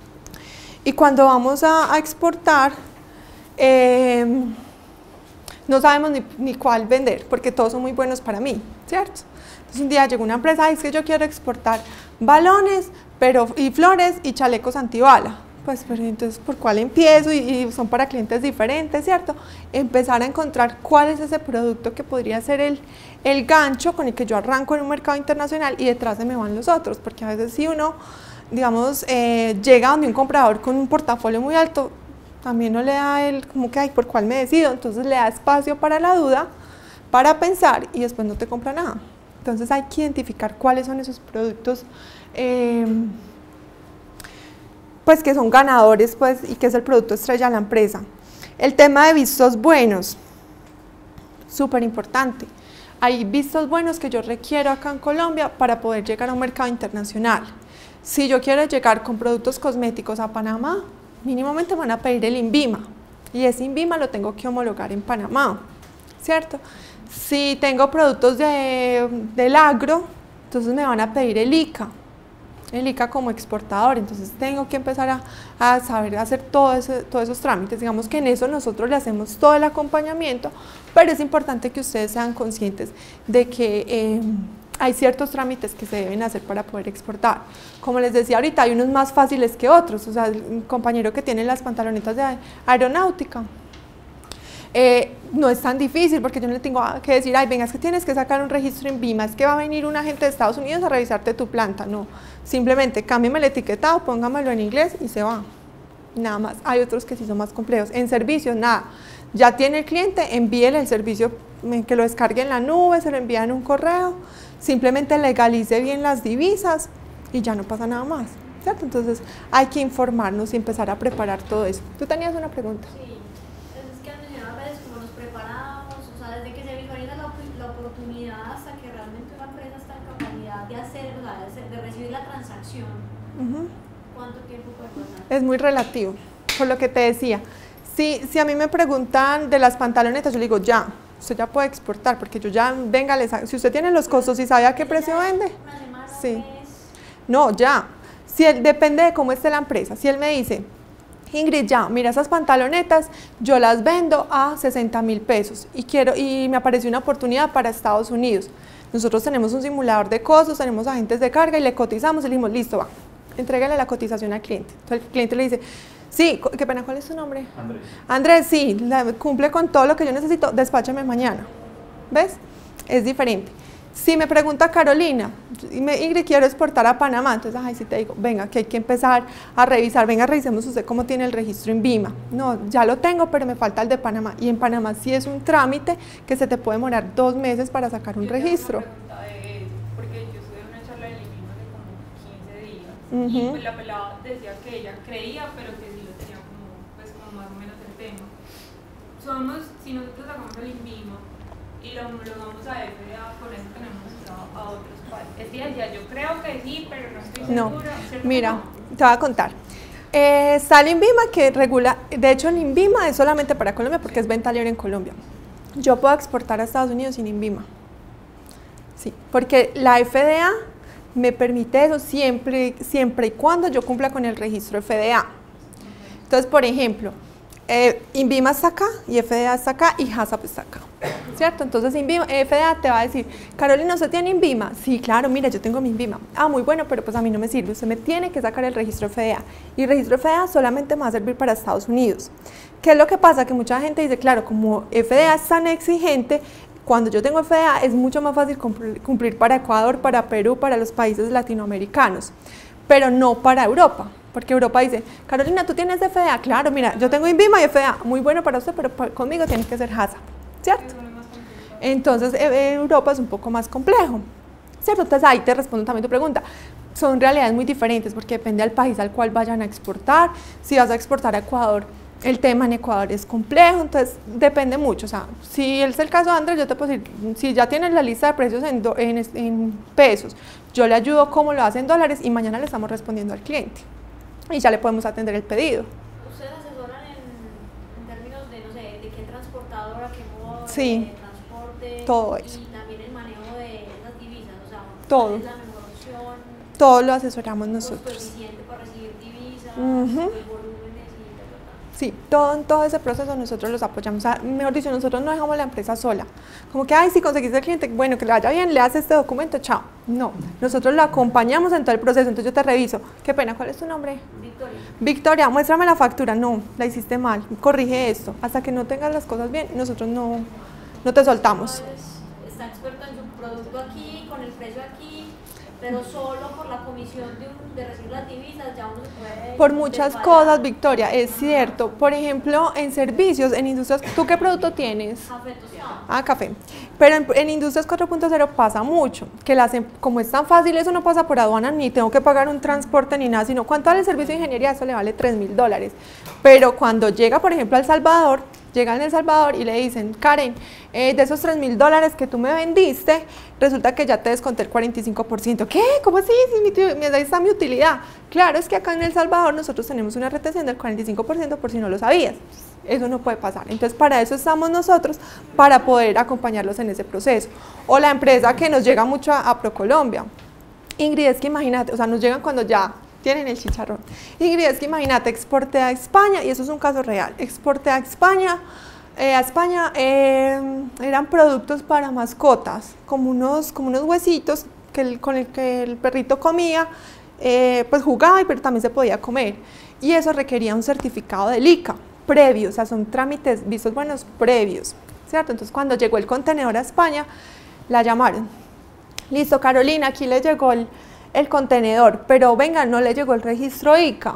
S2: y cuando vamos a, a exportar eh, no sabemos ni, ni cuál vender, porque todos son muy buenos para mí, ¿cierto? Entonces un día llegó una empresa, y es que yo quiero exportar balones pero, y flores y chalecos antibala. Pues, pero entonces, ¿por cuál empiezo? Y, y son para clientes diferentes, ¿cierto? Empezar a encontrar cuál es ese producto que podría ser el, el gancho con el que yo arranco en un mercado internacional y detrás de me van los otros, porque a veces si uno, digamos, eh, llega donde un comprador con un portafolio muy alto, también no le da el, como que, ay, ¿por cuál me decido? Entonces le da espacio para la duda, para pensar y después no te compra nada. Entonces hay que identificar cuáles son esos productos eh, pues que son ganadores pues, y que es el producto estrella de la empresa. El tema de vistos buenos, súper importante. Hay vistos buenos que yo requiero acá en Colombia para poder llegar a un mercado internacional. Si yo quiero llegar con productos cosméticos a Panamá, mínimamente van a pedir el INVIMA y ese INVIMA lo tengo que homologar en Panamá, ¿cierto? Si tengo productos de, del agro, entonces me van a pedir el ICA, el ICA como exportador, entonces tengo que empezar a, a saber hacer todo ese, todos esos trámites. Digamos que en eso nosotros le hacemos todo el acompañamiento, pero es importante que ustedes sean conscientes de que eh, hay ciertos trámites que se deben hacer para poder exportar. Como les decía ahorita, hay unos más fáciles que otros, o sea, el compañero que tiene las pantalonetas de aeronáutica, Eh, no es tan difícil porque yo no le tengo que decir, ay, venga, es que tienes que sacar un registro en INVIMA, es que va a venir un agente de Estados Unidos a revisarte tu planta. No, simplemente cámbiame el etiquetado, póngamelo en inglés y se va, nada más. Hay otros que sí son más complejos. En servicios, nada, ya tiene el cliente, envíele el servicio, que lo descargue en la nube, se lo envía en un correo, simplemente legalice bien las divisas y ya no pasa nada más, ¿cierto? Entonces hay que informarnos y empezar a preparar todo eso. ¿Tú tenías una pregunta?
S15: Sí. Es que han mencionado a veces como nos preparamos, o sea, desde que se visualiza la oportunidad hasta que realmente una empresa está en capacidad de hacer, o sea, de, hacer- de recibir la transacción,
S2: Ujú.
S15: ¿cuánto tiempo puede pasar?
S2: Es muy relativo, por lo que te decía. Si, si a mí me preguntan de las pantalonetas, yo le digo, ya, usted ya puede exportar, porque yo ya, venga, les hago- si usted tiene los costos y sabe a qué precio vende, sí. No, ya. Si él, depende de cómo esté la empresa. Si él me dice, Ingrid, ya, mira esas pantalonetas, yo las vendo a sesenta mil pesos y, quiero, y me apareció una oportunidad para Estados Unidos. Nosotros tenemos un simulador de costos, tenemos agentes de carga y le cotizamos y le dijimos, listo, va, entrégale la cotización al cliente. Entonces el cliente le dice, sí, co- qué pena, ¿cuál es su nombre?
S10: Andrés.
S2: Andrés, sí, la- cumple con todo lo que yo necesito, despáchame mañana. ¿Ves? Es diferente. Si me pregunta Carolina, y me- Ingrid, quiero exportar a Panamá, entonces, ay, sí te digo, venga, que hay que empezar a revisar, venga, revisemos usted cómo tiene el registro INVIMA. No, ya lo tengo, pero me falta el de Panamá. Y en Panamá sí es un trámite que se te puede demorar dos meses para sacar un registro.
S7: pregunta de eso, porque yo estuve en una charla de INVIMA hace como quince días
S2: Ujú.
S7: y pues la pelada decía que ella creía, pero que sí lo tenía como, pues como más o menos el tema. Somos, si nosotros sacamos el INVIMA y lo homologamos a F D A, con eso tenemos acceso a otros países. Es ciencia, yo creo que sí, pero no estoy
S2: No,
S7: segura. ¿cierto que
S2: mira,
S7: no?
S2: te voy a contar. Eh, está el INVIMA que regula, de hecho el INVIMA es solamente para Colombia porque es venta libre en Colombia. Yo puedo exportar a Estados Unidos sin INVIMA. Sí, porque la F D A me permite eso siempre, siempre y cuando yo cumpla con el registro F D A. Entonces, por ejemplo, eh, INVIMA está acá y F D A está acá y HACCP está acá, ¿cierto? Entonces INVIMA, F D A te va a decir, Carolina, ¿usted tiene INVIMA? Sí, claro, mira, yo tengo mi INVIMA. Ah, muy bueno, pero pues a mí no me sirve, usted me tiene que sacar el registro F D A. Y el registro F D A solamente me va a servir para Estados Unidos. ¿Qué es lo que pasa? Que mucha gente dice, claro, como F D A es tan exigente, cuando yo tengo F D A es mucho más fácil cumplir, cumplir para Ecuador, para Perú, para los países latinoamericanos, pero no para Europa. Porque Europa dice, Carolina, ¿tú tienes F D A? Claro, mira, yo tengo INVIMA y F D A, muy bueno para usted, pero pa- conmigo tiene que ser HACCP, ¿cierto? Entonces, eh, Europa es un poco más complejo, ¿cierto? Entonces, ahí te respondo también tu pregunta. Son realidades muy diferentes porque depende del país al cual vayan a exportar. Si vas a exportar a Ecuador, el tema en Ecuador es complejo, entonces depende mucho. O sea, si es el caso de Andrés, yo te puedo decir, si ya tienes la lista de precios en, do- en, es- en pesos, yo le ayudo cómo lo hace en dólares y mañana le estamos respondiendo al cliente. Y ya le podemos atender el pedido.
S15: ¿Ustedes asesoran en, en términos de, no sé, de qué transportadora, qué modo
S2: Sí.
S15: de transporte?
S2: Todo eso.
S15: Y también el manejo de esas divisas, o sea,
S2: Todo.
S15: ¿cuál es la mejor opción?
S2: Todo lo asesoramos
S15: ¿Costo
S2: nosotros.
S15: eficiente para recibir divisas?
S2: Ujú.
S15: Los volúmenes y ta, ta, ta.
S2: Sí, todo, en todo ese proceso nosotros los apoyamos. O sea, mejor dicho, nosotros no dejamos la empresa sola. Como que, ay, si conseguiste el cliente, bueno, que le vaya bien, le haces este documento, chao. No, nosotros lo acompañamos en todo el proceso. Entonces yo te reviso. Qué pena, ¿cuál es tu nombre?
S15: Victoria.
S2: Victoria, muéstrame la factura. No, la hiciste mal, corrige esto. Hasta que no tengas las cosas bien, nosotros no, no te soltamos.
S15: Entonces, está experto en su producto aquí, con el precio aquí, pero solo por la comisión de, un- de recibir las divisas ya uno se puede...
S2: Por muchas
S15: desfalar.
S2: cosas, Victoria, es cierto. Por ejemplo, en servicios, en industrias, ¿tú qué producto tienes?
S15: Café tostado.
S2: Ah, café. Pero en, en Industrias cuatro punto cero pasa mucho, que la hacen, como es tan fácil, eso no pasa por aduana, ni tengo que pagar un transporte ni nada, sino ¿cuánto vale el servicio de ingeniería? Eso le vale tres mil dólares. Pero cuando llega, por ejemplo, a El Salvador, llegan a El Salvador y le dicen, Karen, eh, de esos tres mil dólares que tú me vendiste, resulta que ya te desconté el cuarenta y cinco por ciento. ¿Qué? ¿Cómo así? Si mi, tu- mi- ahí está mi utilidad. Claro, es que acá en El Salvador nosotros tenemos una retención del cuarenta y cinco por ciento por si no lo sabías. Eso no puede pasar. Entonces, para eso estamos nosotros, para poder acompañarlos en ese proceso. O la empresa que nos llega mucho a, a ProColombia. Ingrid, es que imagínate, o sea, nos llegan cuando ya tienen el chicharrón. Ingrid, es que imagínate, exporté a España, y eso es un caso real, exporté a España, eh, a España eh, eran productos para mascotas, como unos, como unos huesitos que el- con el que el perrito comía, eh, pues jugaba, pero también se podía comer. Y eso requería un certificado del ICA previo, o sea, son trámites vistos buenos previos, ¿cierto? Entonces, cuando llegó el contenedor a España, la llamaron. Listo, Carolina, aquí le llegó el, el contenedor, pero venga, no le llegó el registro ICA.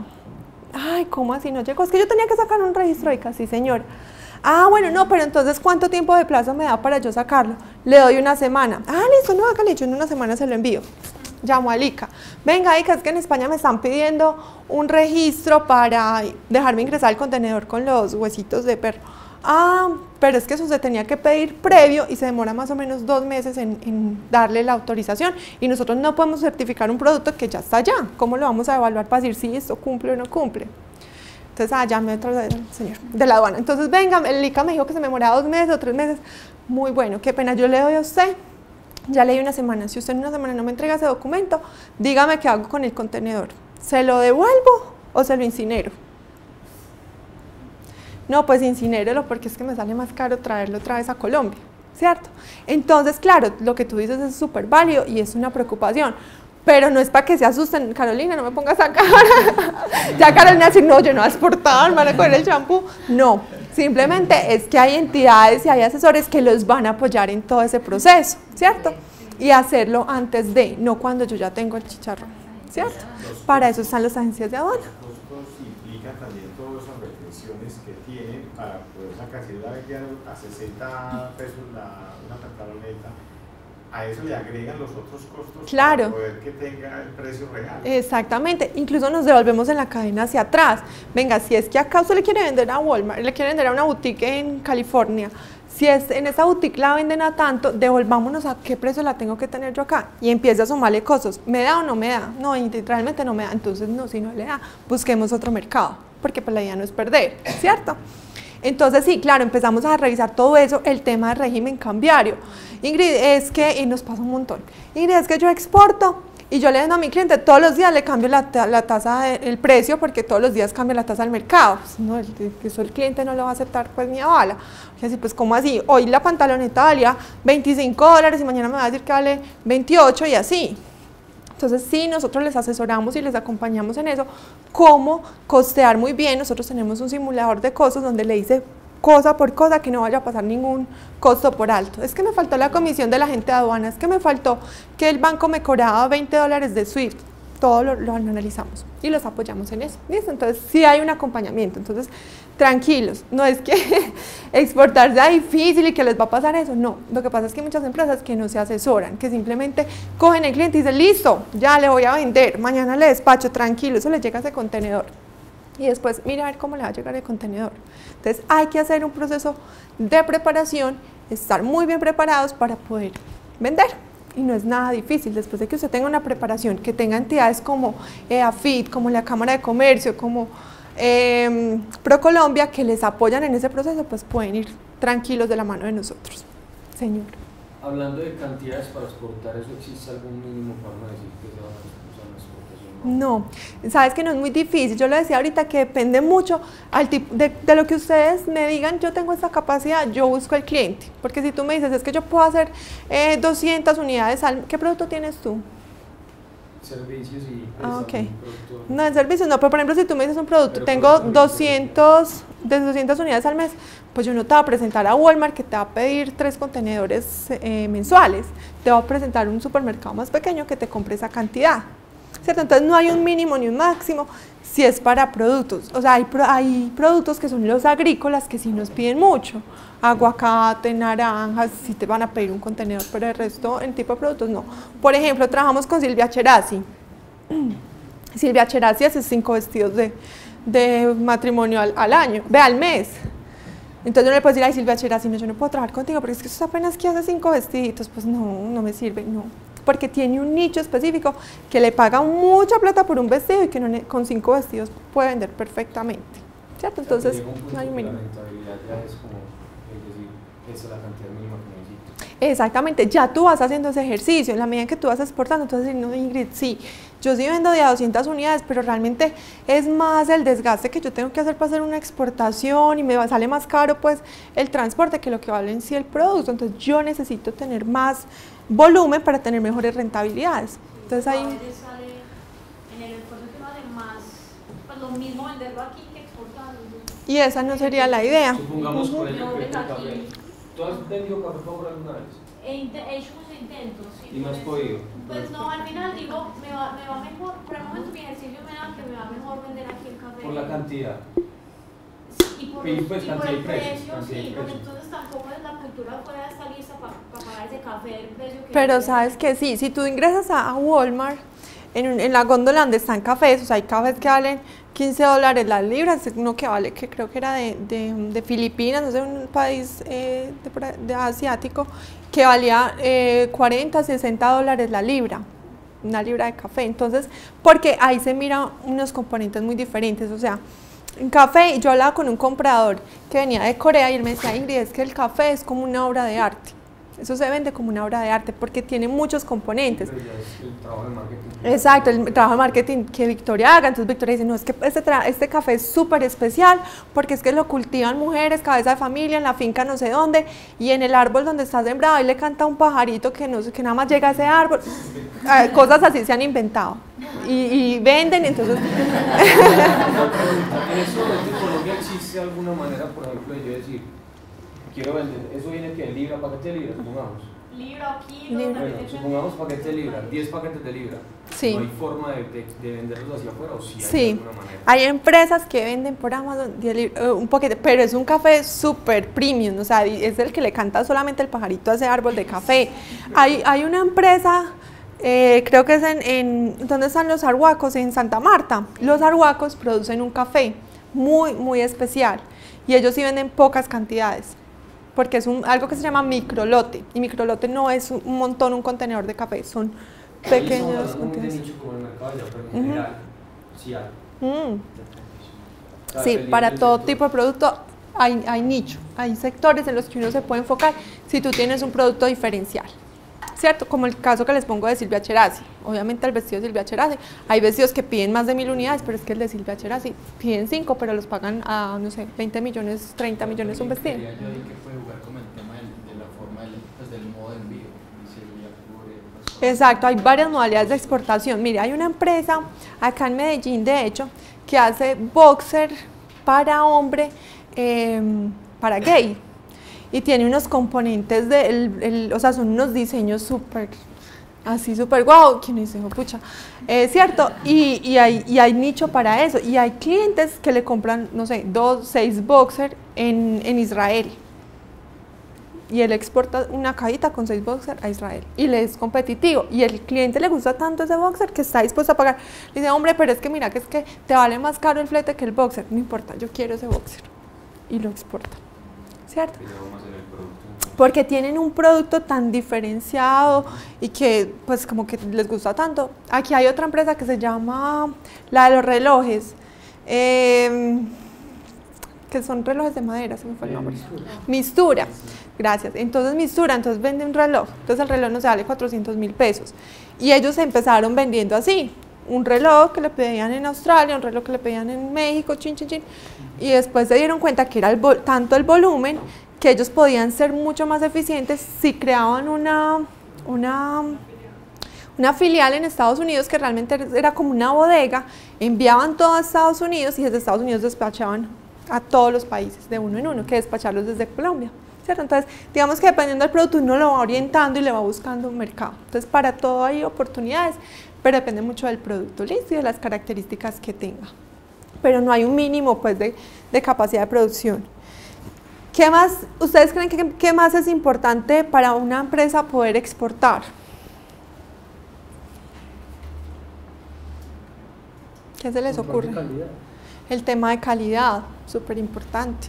S2: Ay, ¿cómo así no llegó? Es que yo tenía que sacar un registro ICA, sí, señor. Ah, bueno, no, pero entonces, ¿cuánto tiempo de plazo me da para yo sacarlo? Le doy una semana. Ah, listo, no, hágale, yo en una semana se lo envío. Llamo al ICA. Venga, ICA, es que en España me están pidiendo un registro para dejarme ingresar al contenedor con los huesitos de perro. Ah, pero es que eso se tenía que pedir previo y se demora más o menos dos meses en, en darle la autorización y nosotros no podemos certificar un producto que ya está allá. ¿Cómo lo vamos a evaluar para decir si esto cumple o no cumple? Entonces, ah, ya me otra vez, señor, de la aduana. Entonces, venga, el ICA me dijo que se me demoraba dos meses o tres meses. Muy bueno, qué pena, yo le doy a usted, ya le di una semana. Si usted en una semana no me entrega ese documento, dígame qué hago con el contenedor. ¿Se lo devuelvo o se lo incinero? No, pues incinérelo porque es que me sale más caro traerlo otra vez a Colombia, ¿cierto? Entonces, claro, lo que tú dices es súper válido y es una preocupación, pero no es para que se asusten. Carolina, no me pongas a cara. Ya Carolina dice, no, yo no he exportado, me van a coger el champú. No, simplemente es que hay entidades y hay asesores que los van a apoyar en todo ese proceso, ¿cierto? Y hacerlo antes de, no cuando yo ya tengo el chicharrón, ¿cierto? Para eso están las agencias de aduana.
S16: También todas esas retenciones que tienen para poder sacar, si la vendieron a sesenta pesos la, una pantaloneta, a eso le agregan los otros costos,
S2: claro,
S16: para poder que tenga el precio real.
S2: Exactamente, incluso nos devolvemos en la cadena hacia atrás. Venga, si es que acá usted le quiere vender a Walmart, le quiere vender a una boutique en California, si es en esa boutique la venden a tanto, devolvámonos a qué precio la tengo que tener yo acá y empieza a sumarle costos. ¿Me da o no me da? No, realmente no me da. Entonces, no, si no le da, busquemos otro mercado, porque pues la idea no es perder, ¿cierto? Entonces, sí, claro, empezamos a revisar todo eso, el tema del régimen cambiario. Ingrid, es que, y nos pasa un montón, Ingrid, es que yo exporto y yo le vendo a mi cliente, todos los días le cambio la, la tasa, de, el precio, porque todos los días cambia la tasa del mercado. Pues no, el, eso el cliente no lo va a aceptar, pues ni a bala. Y así, pues, ¿cómo así? Hoy la pantaloneta valía veinticinco dólares y mañana me va a decir que vale veintiocho y así. Entonces, sí, nosotros les asesoramos y les acompañamos en eso, cómo costear muy bien. Nosotros tenemos un simulador de costos donde le dice cosa por cosa que no vaya a pasar ningún costo por alto. Es que me faltó la comisión de la gente de aduana, es que me faltó que el banco me cobraba veinte dólares de SWIFT. Todo lo, lo analizamos y los apoyamos en eso. ¿Listo? Entonces, sí hay un acompañamiento. Entonces, tranquilos, no es que exportar sea difícil y que les va a pasar eso, no. Lo que pasa es que hay muchas empresas que no se asesoran, que simplemente cogen el cliente y dicen, listo, ya le voy a vender, mañana le despacho, tranquilo, eso le llega a ese contenedor. Y después, mira a ver cómo le va a llegar el contenedor. Entonces, hay que hacer un proceso de preparación, estar muy bien preparados para poder vender. Y no es nada difícil. Después de que usted tenga una preparación, que tenga entidades como E A F I T, como la Cámara de Comercio, como eh, ProColombia, que les apoyan en ese proceso, pues pueden ir tranquilos de la mano de nosotros. Señor.
S17: Hablando de cantidades para exportar, ¿eso existe algún mínimo para no decir que se va a usar una exportación?
S2: No, sabes que no es muy difícil. Yo lo decía ahorita que depende mucho al tipo de, de lo que ustedes me digan. Yo tengo esta capacidad, yo busco al cliente, porque si tú me dices, es que yo puedo hacer eh, doscientas unidades al... ¿Qué producto tienes tú?
S17: Servicios y...
S2: Ah, ok. No, en servicios no, pero por ejemplo, si tú me dices un producto, pero tengo doscientas, de doscientas unidades al mes, pues yo no te voy a presentar a Walmart que te va a pedir tres contenedores eh, mensuales. Te voy a presentar un supermercado más pequeño que te compre esa cantidad, ¿cierto? Entonces no hay un mínimo ni un máximo si es para productos. O sea, hay, hay productos que son los agrícolas que sí nos piden mucho. Aguacate, naranjas, sí te van a pedir un contenedor, pero el resto, en tipo de productos, no. Por ejemplo, trabajamos con Silvia Cherasi. Silvia Cherasi hace cinco vestidos de, de matrimonio al, al año, ve, al mes. Entonces no le puedes decir, ay, Silvia Cherasi, no, yo no puedo trabajar contigo, porque es que eso apenas que hace cinco vestiditos. Pues no, no me sirve, no. Porque tiene un nicho específico que le paga mucha plata por un vestido y que no, con cinco vestidos puede vender perfectamente, ¿cierto? Entonces, no hay un mínimo.
S17: Esa es la cantidad mínima que necesito.
S2: Exactamente, ya tú vas haciendo ese ejercicio, en la medida en que tú vas exportando, entonces, no, Ingrid, sí, yo sí vendo de a doscientas unidades, pero realmente es más el desgaste que yo tengo que hacer para hacer una exportación y me va, sale más caro pues el transporte que lo que vale en sí el producto, entonces yo necesito tener más volumen para tener mejores rentabilidades. Entonces ahí...
S15: sale en el esfuerzo que vale más, pues lo mismo venderlo aquí que exportarlo.
S2: Y esa no sería la idea.
S17: Supongamos, por ejemplo, que café. ¿Tú has vendido café por alguna vez?
S15: He, he hecho unos intentos, sí.
S17: ¿Y no has podido?
S15: Pues no, al final digo, me va, me va mejor, por el momento mi ejercicio me da que me va mejor vender aquí el café.
S17: ¿Por la cantidad?
S15: Y por,
S17: y
S15: los,
S17: pues,
S15: y por el precio,
S17: precio,
S15: sí, porque entonces tampoco es la cultura fuera está lista para pa pagar ese café, el precio que...
S2: Pero sabes que sí, si tú ingresas a, a Walmart, en, en la góndola donde están cafés, o sea, hay cafés que valen quince dólares la libra, uno que vale, que creo que era de, de, de Filipinas, no sé, un país eh, de, de asiático, que valía eh, cuarenta, sesenta dólares la libra, una libra de café. Entonces, porque ahí se miran unos componentes muy diferentes, o sea, en café, yo hablaba con un comprador que venía de Corea y él me decía, Ingrid, es que el café es como una obra de arte. Eso se vende como una obra de arte porque tiene muchos componentes.
S17: Pero ya es el trabajo de marketing.
S2: Exacto, el trabajo de marketing que Victoria haga. Entonces Victoria dice, no, es que este, este café es súper especial porque es que lo cultivan mujeres, cabeza de familia, en la finca no sé dónde, y en el árbol donde está sembrado, ahí le canta un pajarito que, no, que nada más llega a ese árbol. Eh, cosas así se han inventado. Y, y venden, entonces...
S17: ¿En eso en Colombia existe alguna manera, por ejemplo, de yo decir, quiero vender, eso viene que en libra, paquete de libra, supongamos?
S15: Libra o kilo.
S2: Libra.
S17: Bueno, supongamos paquete de libra, diez paquetes de libra.
S2: Sí.
S17: ¿No hay forma de, de, de venderlos hacia afuera o sí hay
S2: Sí,
S17: de alguna manera?
S2: hay empresas que venden por Amazon diez libras, uh, un paquete, pero es un café súper premium, o sea, es el que le canta solamente el pajarito a ese árbol de café. Hay, hay una empresa... Eh, creo que es en, en, ¿dónde están los arhuacos? En Santa Marta. Los arhuacos producen un café muy, muy especial y ellos sí venden pocas cantidades porque es un, algo que se llama microlote y microlote no es un montón, un contenedor de café, son pequeños
S17: Son muy de nicho como en el mercado allá, pero en
S2: uh-huh.
S17: general sí hay.
S2: Mm.
S17: Claro,
S2: Sí,
S17: el-
S2: para
S17: el
S2: todo
S17: sector.
S2: tipo de producto hay, hay nicho, hay sectores en los que uno se puede enfocar si tú tienes un producto diferencial. ¿Cierto? Como el caso que les pongo de Silvia Cherasi. Obviamente el vestido de Silvia Cherasi, hay vestidos que piden más de mil unidades, pero es que el de Silvia Cherasi piden cinco, pero los pagan a, no sé, veinte millones, treinta millones un vestido.
S18: Quería yo ahí que puede jugar con el tema del, de la forma del, pues, del modo de envío. Y si el día cubre, pues,
S2: Exacto, hay varias modalidades de exportación. Mire, hay una empresa acá en Medellín, de hecho, que hace boxer para hombre, eh, para gay. Y tiene unos componentes de, el, el, o sea, son unos diseños súper, así súper guau, que uno dice, oh, pucha, es cierto, y, y, hay, y hay nicho para eso, y hay clientes que le compran, no sé, dos, seis boxer en, en Israel, y él exporta una cajita con seis boxer a Israel, y le es competitivo, y el cliente le gusta tanto ese boxer que está dispuesto a pagar, le dice, hombre, pero es que mira, que es que te vale más caro el flete que el boxer, no importa, yo quiero ese boxer, y lo exporta. ¿Cierto? Porque tienen un producto tan diferenciado y que pues como que les gusta tanto. Aquí hay otra empresa que se llama la de los relojes, eh, que son relojes de madera, se me fue el nombre. Mistura, gracias. Entonces Mistura, entonces vende un reloj, entonces el reloj nos vale cuatrocientos mil pesos. Y ellos empezaron vendiendo así, un reloj que le pedían en Australia, un reloj que le pedían en México, chin, chin, chin. Y después se dieron cuenta que era el tanto el volumen que ellos podían ser mucho más eficientes si creaban una, una, una filial en Estados Unidos que realmente era como una bodega, enviaban todo a Estados Unidos y desde Estados Unidos despachaban a todos los países de uno en uno, que despacharlos desde Colombia. ¿Cierto? Entonces, digamos que dependiendo del producto uno lo va orientando y le va buscando un mercado. Entonces, para todo hay oportunidades, pero depende mucho del producto, listo, y de las características que tenga. Pero no hay un mínimo pues, de, de capacidad de producción. ¿Qué más, ustedes creen que qué más es importante para una empresa poder exportar? ¿Qué se les ocurre? El tema de calidad, súper importante.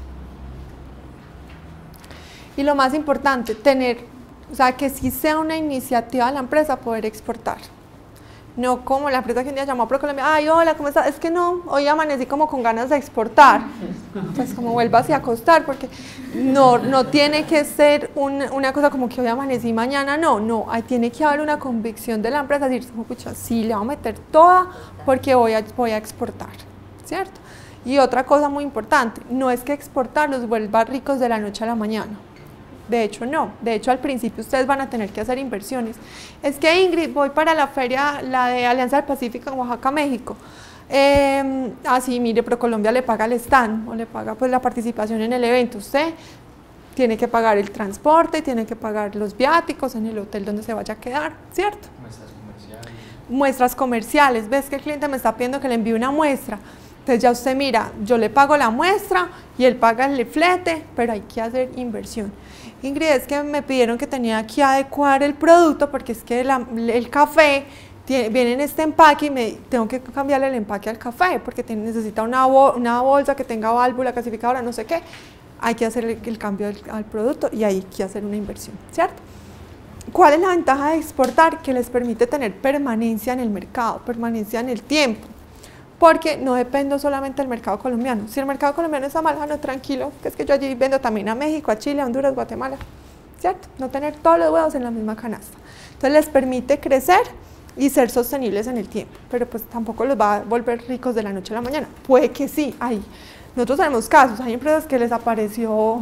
S2: Y lo más importante, tener, o sea, que sí sea una iniciativa de la empresa poder exportar. No como la empresa que un día llamó a ProColombia, ay, hola, ¿cómo estás? Es que no, hoy amanecí como con ganas de exportar. Pues como vuelvas a acostar, porque no, no tiene que ser un, una cosa como que hoy amanecí, mañana no, no, ahí tiene que haber una convicción de la empresa, decir, pucha, sí, le voy a meter toda porque voy a, voy a exportar, ¿cierto? Y otra cosa muy importante, no es que exportar los vuelva ricos de la noche a la mañana. De hecho, no. De hecho, al principio ustedes van a tener que hacer inversiones. Es que, Ingrid, voy para la feria, la de Alianza del Pacífico en Oaxaca, México. Eh, ah, sí, mire, ProColombia le paga el stand o le paga pues, la participación en el evento. Usted tiene que pagar el transporte, tiene que pagar los viáticos en el hotel donde se vaya a quedar, ¿cierto?
S18: muestras comerciales.
S2: Muestras comerciales. Ves que el cliente me está pidiendo que le envíe una muestra. Entonces ya usted mira, yo le pago la muestra y él paga el flete, pero hay que hacer inversión. Ingrid, es que me pidieron que tenía que adecuar el producto porque es que la, el café tiene, viene en este empaque y me tengo que cambiarle el empaque al café porque tiene, necesita una, bo, una bolsa que tenga válvula clasificadora, no sé qué. Hay que hacer el, el cambio al, al producto y hay que hacer una inversión, ¿cierto? ¿Cuál es la ventaja de exportar? Que les permite tener permanencia en el mercado, permanencia en el tiempo, porque no dependo solamente del mercado colombiano. Si el mercado colombiano está mal, no, tranquilo, que es que yo allí vendo también a México, a Chile, a Honduras, Guatemala, ¿cierto? No tener todos los huevos en la misma canasta. Entonces les permite crecer y ser sostenibles en el tiempo, pero pues tampoco los va a volver ricos de la noche a la mañana. Puede que sí, hay. Nosotros tenemos casos, hay empresas que les apareció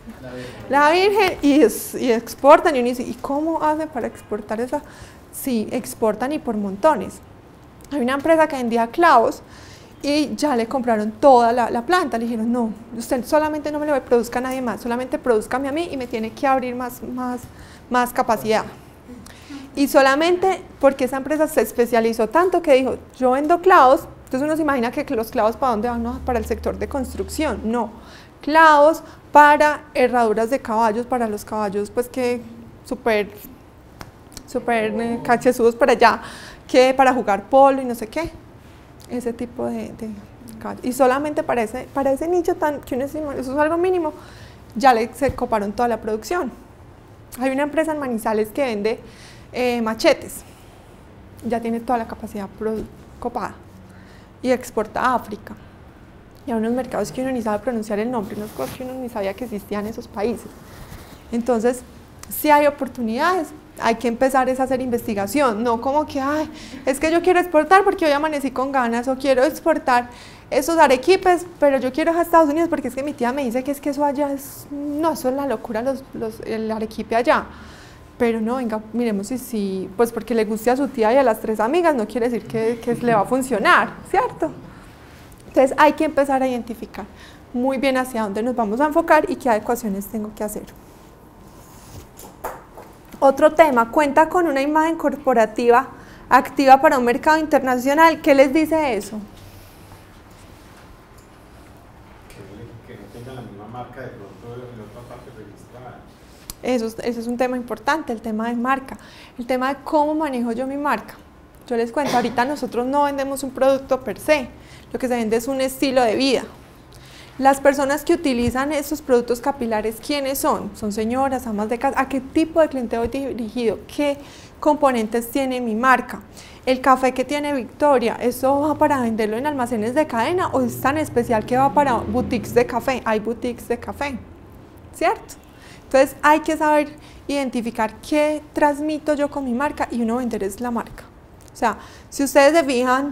S2: la Virgen y, es, y exportan y uno dice, ¿y cómo hacen para exportar esa? Sí, exportan y por montones. Hay una empresa que vendía clavos y ya le compraron toda la, la planta, le dijeron, no, usted solamente no me lo produzca a nadie más, solamente produzcame a mí y me tiene que abrir más, más, más capacidad. Y solamente porque esa empresa se especializó tanto que dijo, yo vendo clavos, entonces uno se imagina que los clavos ¿para dónde van? No, para el sector de construcción, no. Clavos para herraduras de caballos, para los caballos pues que súper súper eh, cachezudos para allá, que para jugar polo y no sé qué, ese tipo de, de caballos. Y solamente para ese, para ese nicho tan, que uno dice, eso es algo mínimo, ya le se coparon toda la producción. Hay una empresa en Manizales que vende eh, machetes, ya tiene toda la capacidad copada y exporta a África. Y a unos mercados que uno ni sabe pronunciar el nombre, unas cosas que uno ni sabía que existían en esos países. Entonces, si hay oportunidades, hay que empezar es a hacer investigación, no como que, ay, es que yo quiero exportar porque hoy amanecí con ganas, o quiero exportar esos arequipes, pero yo quiero ir a Estados Unidos porque es que mi tía me dice que es que eso allá es, no, eso es la locura, los, los, el arequipe allá. Pero no, venga, miremos si, si, pues porque le guste a su tía y a las tres amigas, no quiere decir que, que le va a funcionar, ¿cierto? Entonces hay que empezar a identificar muy bien hacia dónde nos vamos a enfocar y qué adecuaciones tengo que hacer. Otro tema, cuenta con una imagen corporativa activa para un mercado internacional. ¿Qué les dice eso?
S16: Que, que no tenga la misma marca de pronto en otra parte registrada.
S2: Eso, eso es un tema importante, el tema de marca, el tema de cómo manejo yo mi marca. Yo les cuento, ahorita nosotros no vendemos un producto per se, lo que se vende es un estilo de vida. Las personas que utilizan estos productos capilares, ¿quiénes son? Son señoras, amas de casa. ¿A qué tipo de cliente voy dirigido? ¿Qué componentes tiene mi marca? El café que tiene Victoria, ¿eso va para venderlo en almacenes de cadena o es tan especial que va para boutiques de café? Hay boutiques de café, ¿cierto? Entonces hay que saber identificar qué transmito yo con mi marca y uno vender es la marca. O sea, si ustedes se fijan,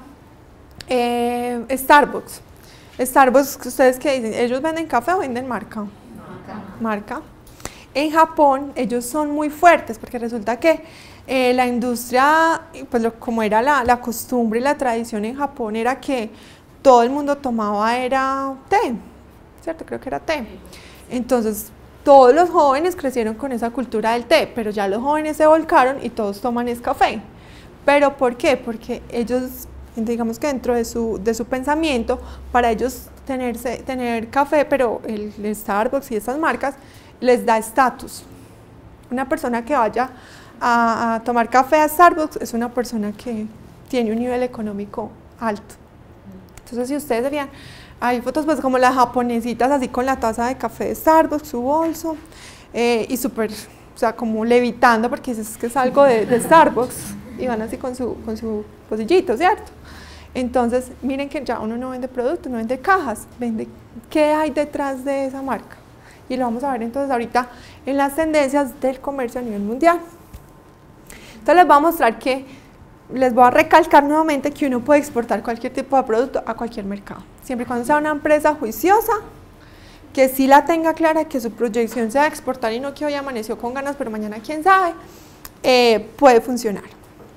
S2: eh, Starbucks, Starbucks, ¿ustedes qué dicen? ¿Ellos venden café o venden marca? Marca. Marca. En Japón, ellos son muy fuertes porque resulta que eh, la industria, pues lo, como era la, la costumbre y la tradición en Japón, era que todo el mundo tomaba era té, ¿cierto? Creo que era té. Entonces, todos los jóvenes crecieron con esa cultura del té, pero ya los jóvenes se volcaron y todos toman es café. ¿Pero por qué? Porque ellos, digamos que dentro de su, de su pensamiento, para ellos tenerse, tener café, pero el, el Starbucks y esas marcas, les da estatus. Una persona que vaya a, a tomar café a Starbucks es una persona que tiene un nivel económico alto. Entonces, si ustedes verían, hay fotos pues como las japonesitas así con la taza de café de Starbucks, su bolso, eh, y súper, o sea, como levitando porque es que es algo de, de Starbucks, y van así con su, con su pocillito, ¿cierto? Entonces, miren que ya uno no vende productos, no vende cajas, vende qué hay detrás de esa marca. Y lo vamos a ver entonces ahorita en las tendencias del comercio a nivel mundial. Entonces les voy a mostrar que, les voy a recalcar nuevamente que uno puede exportar cualquier tipo de producto a cualquier mercado, siempre y cuando sea una empresa juiciosa, que sí la tenga clara, que su proyección sea exportar y no que hoy amaneció con ganas, pero mañana quién sabe, eh, puede funcionar.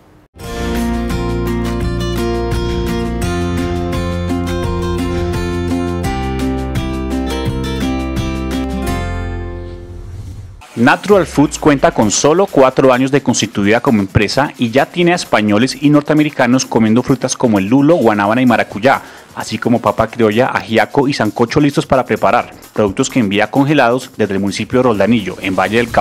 S19: Natural Foods cuenta con solo cuatro años de constituida como empresa y ya tiene a españoles y norteamericanos comiendo frutas como el lulo, guanábana y maracuyá, así como papa criolla, ajiaco y sancocho listos para preparar, productos que envía congelados desde el municipio de Roldanillo, en Valle del Cauca.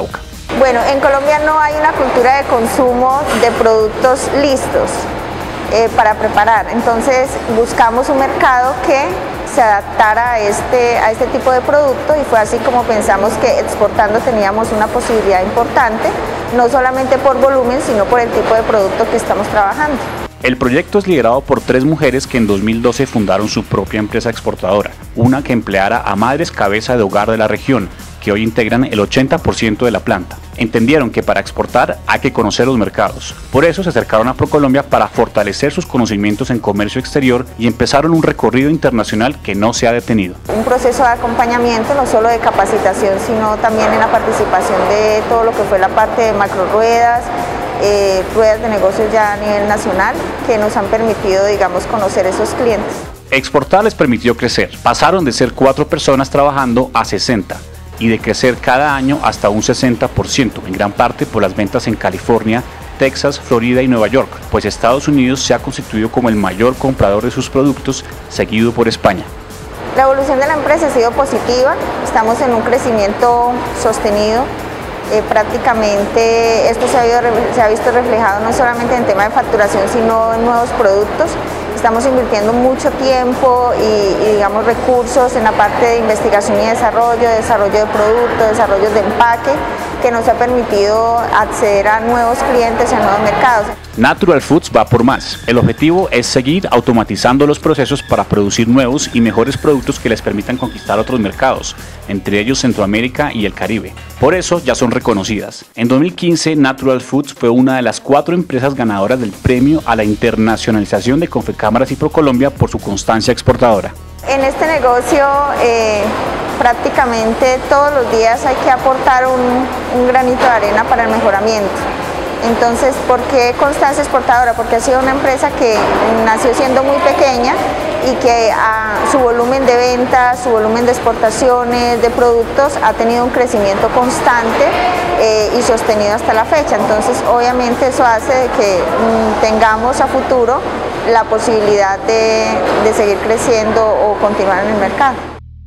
S20: Bueno, en Colombia no hay una cultura de consumo de productos listos eh, para preparar, entonces buscamos un mercado que se adaptara a este, a este tipo de producto y fue así como pensamos que exportando teníamos una posibilidad importante, no solamente por volumen, sino por el tipo de producto que estamos trabajando.
S19: El proyecto es liderado por tres mujeres que en dos mil doce fundaron su propia empresa exportadora, una que empleara a madres cabeza de hogar de la región, que hoy integran el ochenta por ciento de la planta. Entendieron que para exportar hay que conocer los mercados. Por eso se acercaron a ProColombia para fortalecer sus conocimientos en comercio exterior y empezaron un recorrido internacional que no se ha detenido.
S20: Un proceso de acompañamiento, no solo de capacitación, sino también en la participación de todo lo que fue la parte de macro ruedas, eh, ruedas de negocios ya a nivel nacional, que nos han permitido, digamos, conocer esos clientes.
S19: Exportar les permitió crecer. Pasaron de ser cuatro personas trabajando a sesenta. Y de crecer cada año hasta un sesenta por ciento, en gran parte por las ventas en California, Texas, Florida y Nueva York, pues Estados Unidos se ha constituido como el mayor comprador de sus productos, seguido por España.
S20: La evolución de la empresa ha sido positiva, estamos en un crecimiento sostenido, eh, prácticamente esto se ha, ido, se ha visto reflejado no solamente en tema de facturación, sino en nuevos productos. Estamos invirtiendo mucho tiempo y, y digamos recursos en la parte de investigación y desarrollo, desarrollo de productos, desarrollo de empaque, que nos ha permitido acceder a nuevos clientes en nuevos mercados.
S19: Natural Foods va por más. El objetivo es seguir automatizando los procesos para producir nuevos y mejores productos que les permitan conquistar otros mercados, entre ellos Centroamérica y el Caribe. Por eso ya son reconocidas. En dos mil quince, Natural Foods fue una de las cuatro empresas ganadoras del premio a la internacionalización de Confecámaras y ProColombia por su constancia exportadora.
S20: En este negocio eh, prácticamente todos los días hay que aportar un, un granito de arena para el mejoramiento. Entonces, ¿por qué constancia exportadora? Porque ha sido una empresa que nació siendo muy pequeña y que a, su volumen de ventas, su volumen de exportaciones, de productos ha tenido un crecimiento constante eh, y sostenido hasta la fecha. Entonces, obviamente eso hace de que mm, tengamos a futuro la posibilidad de, de seguir creciendo o continuar en el mercado.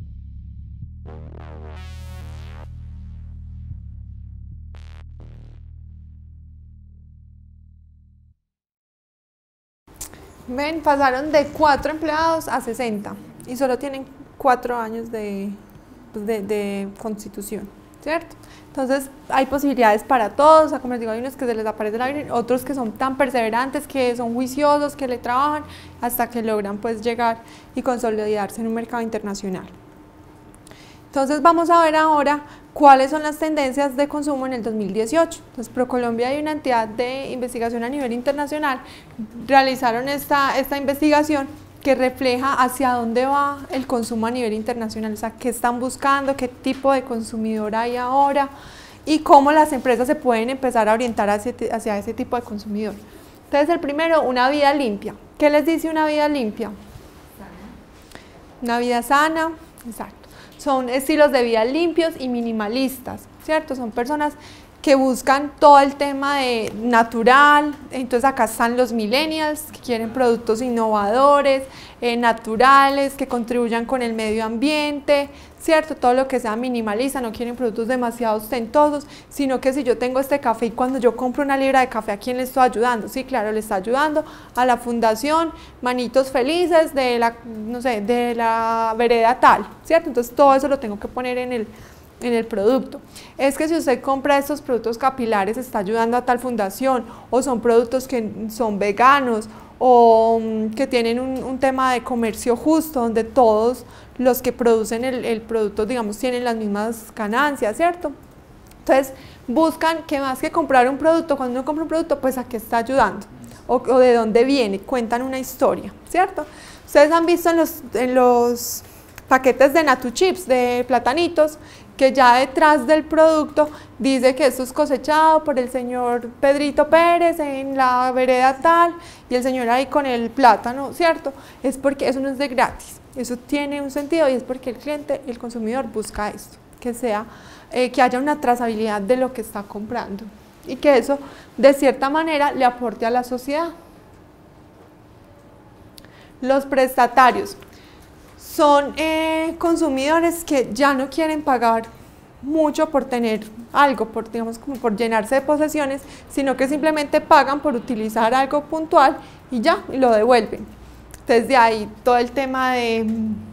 S2: Ven, pasaron de cuatro empleados a sesenta y solo tienen cuatro años de, pues de, de constitución, ¿cierto? Entonces hay posibilidades para todos, o sea, como les digo, hay unos que se les aparece la vida, otros que son tan perseverantes, que son juiciosos, que le trabajan hasta que logran pues llegar y consolidarse en un mercado internacional. Entonces vamos a ver ahora cuáles son las tendencias de consumo en el dos mil dieciocho. Entonces ProColombia hay una entidad de investigación a nivel internacional, realizaron esta, esta investigación que refleja hacia dónde va el consumo a nivel internacional, o sea, qué están buscando, qué tipo de consumidor hay ahora y cómo las empresas se pueden empezar a orientar hacia, hacia ese tipo de consumidor. Entonces el primero, una vida limpia. ¿Qué les dice una vida limpia? Una vida sana, exacto. Son estilos de vida limpios y minimalistas, ¿cierto? Son personas que buscan todo el tema de natural, entonces acá están los millennials que quieren productos innovadores, eh, naturales, que contribuyan con el medio ambiente, ¿cierto? Todo lo que sea minimalista, no quieren productos demasiado ostentosos, sino que si yo tengo este café y cuando yo compro una libra de café, ¿a quién le estoy ayudando? Sí, claro, le está ayudando a la fundación Manitos Felices de la, no sé, de la vereda tal, ¿cierto? Entonces todo eso lo tengo que poner en el en el producto. Es que si usted compra estos productos capilares está ayudando a tal fundación, o son productos que son veganos o um, que tienen un, un tema de comercio justo donde todos los que producen el, el producto, digamos, tienen las mismas ganancias, ¿cierto? Entonces buscan que más que comprar un producto, cuando uno compra un producto, pues a qué está ayudando o, o de dónde viene, cuentan una historia, ¿cierto? Ustedes han visto en los, en los paquetes de Natu Chips, de platanitos, que ya detrás del producto dice que esto es cosechado por el señor Pedrito Pérez en la vereda tal, y el señor ahí con el plátano, ¿cierto? Es porque eso no es de gratis, eso tiene un sentido y es porque el cliente, el consumidor busca esto, que sea, eh, que haya una trazabilidad de lo que está comprando y que eso de cierta manera le aporte a la sociedad. Los prestatarios son eh, consumidores que ya no quieren pagar mucho por tener algo, por, digamos, como por llenarse de posesiones, sino que simplemente pagan por utilizar algo puntual y ya, y lo devuelven. Entonces de ahí todo el tema de,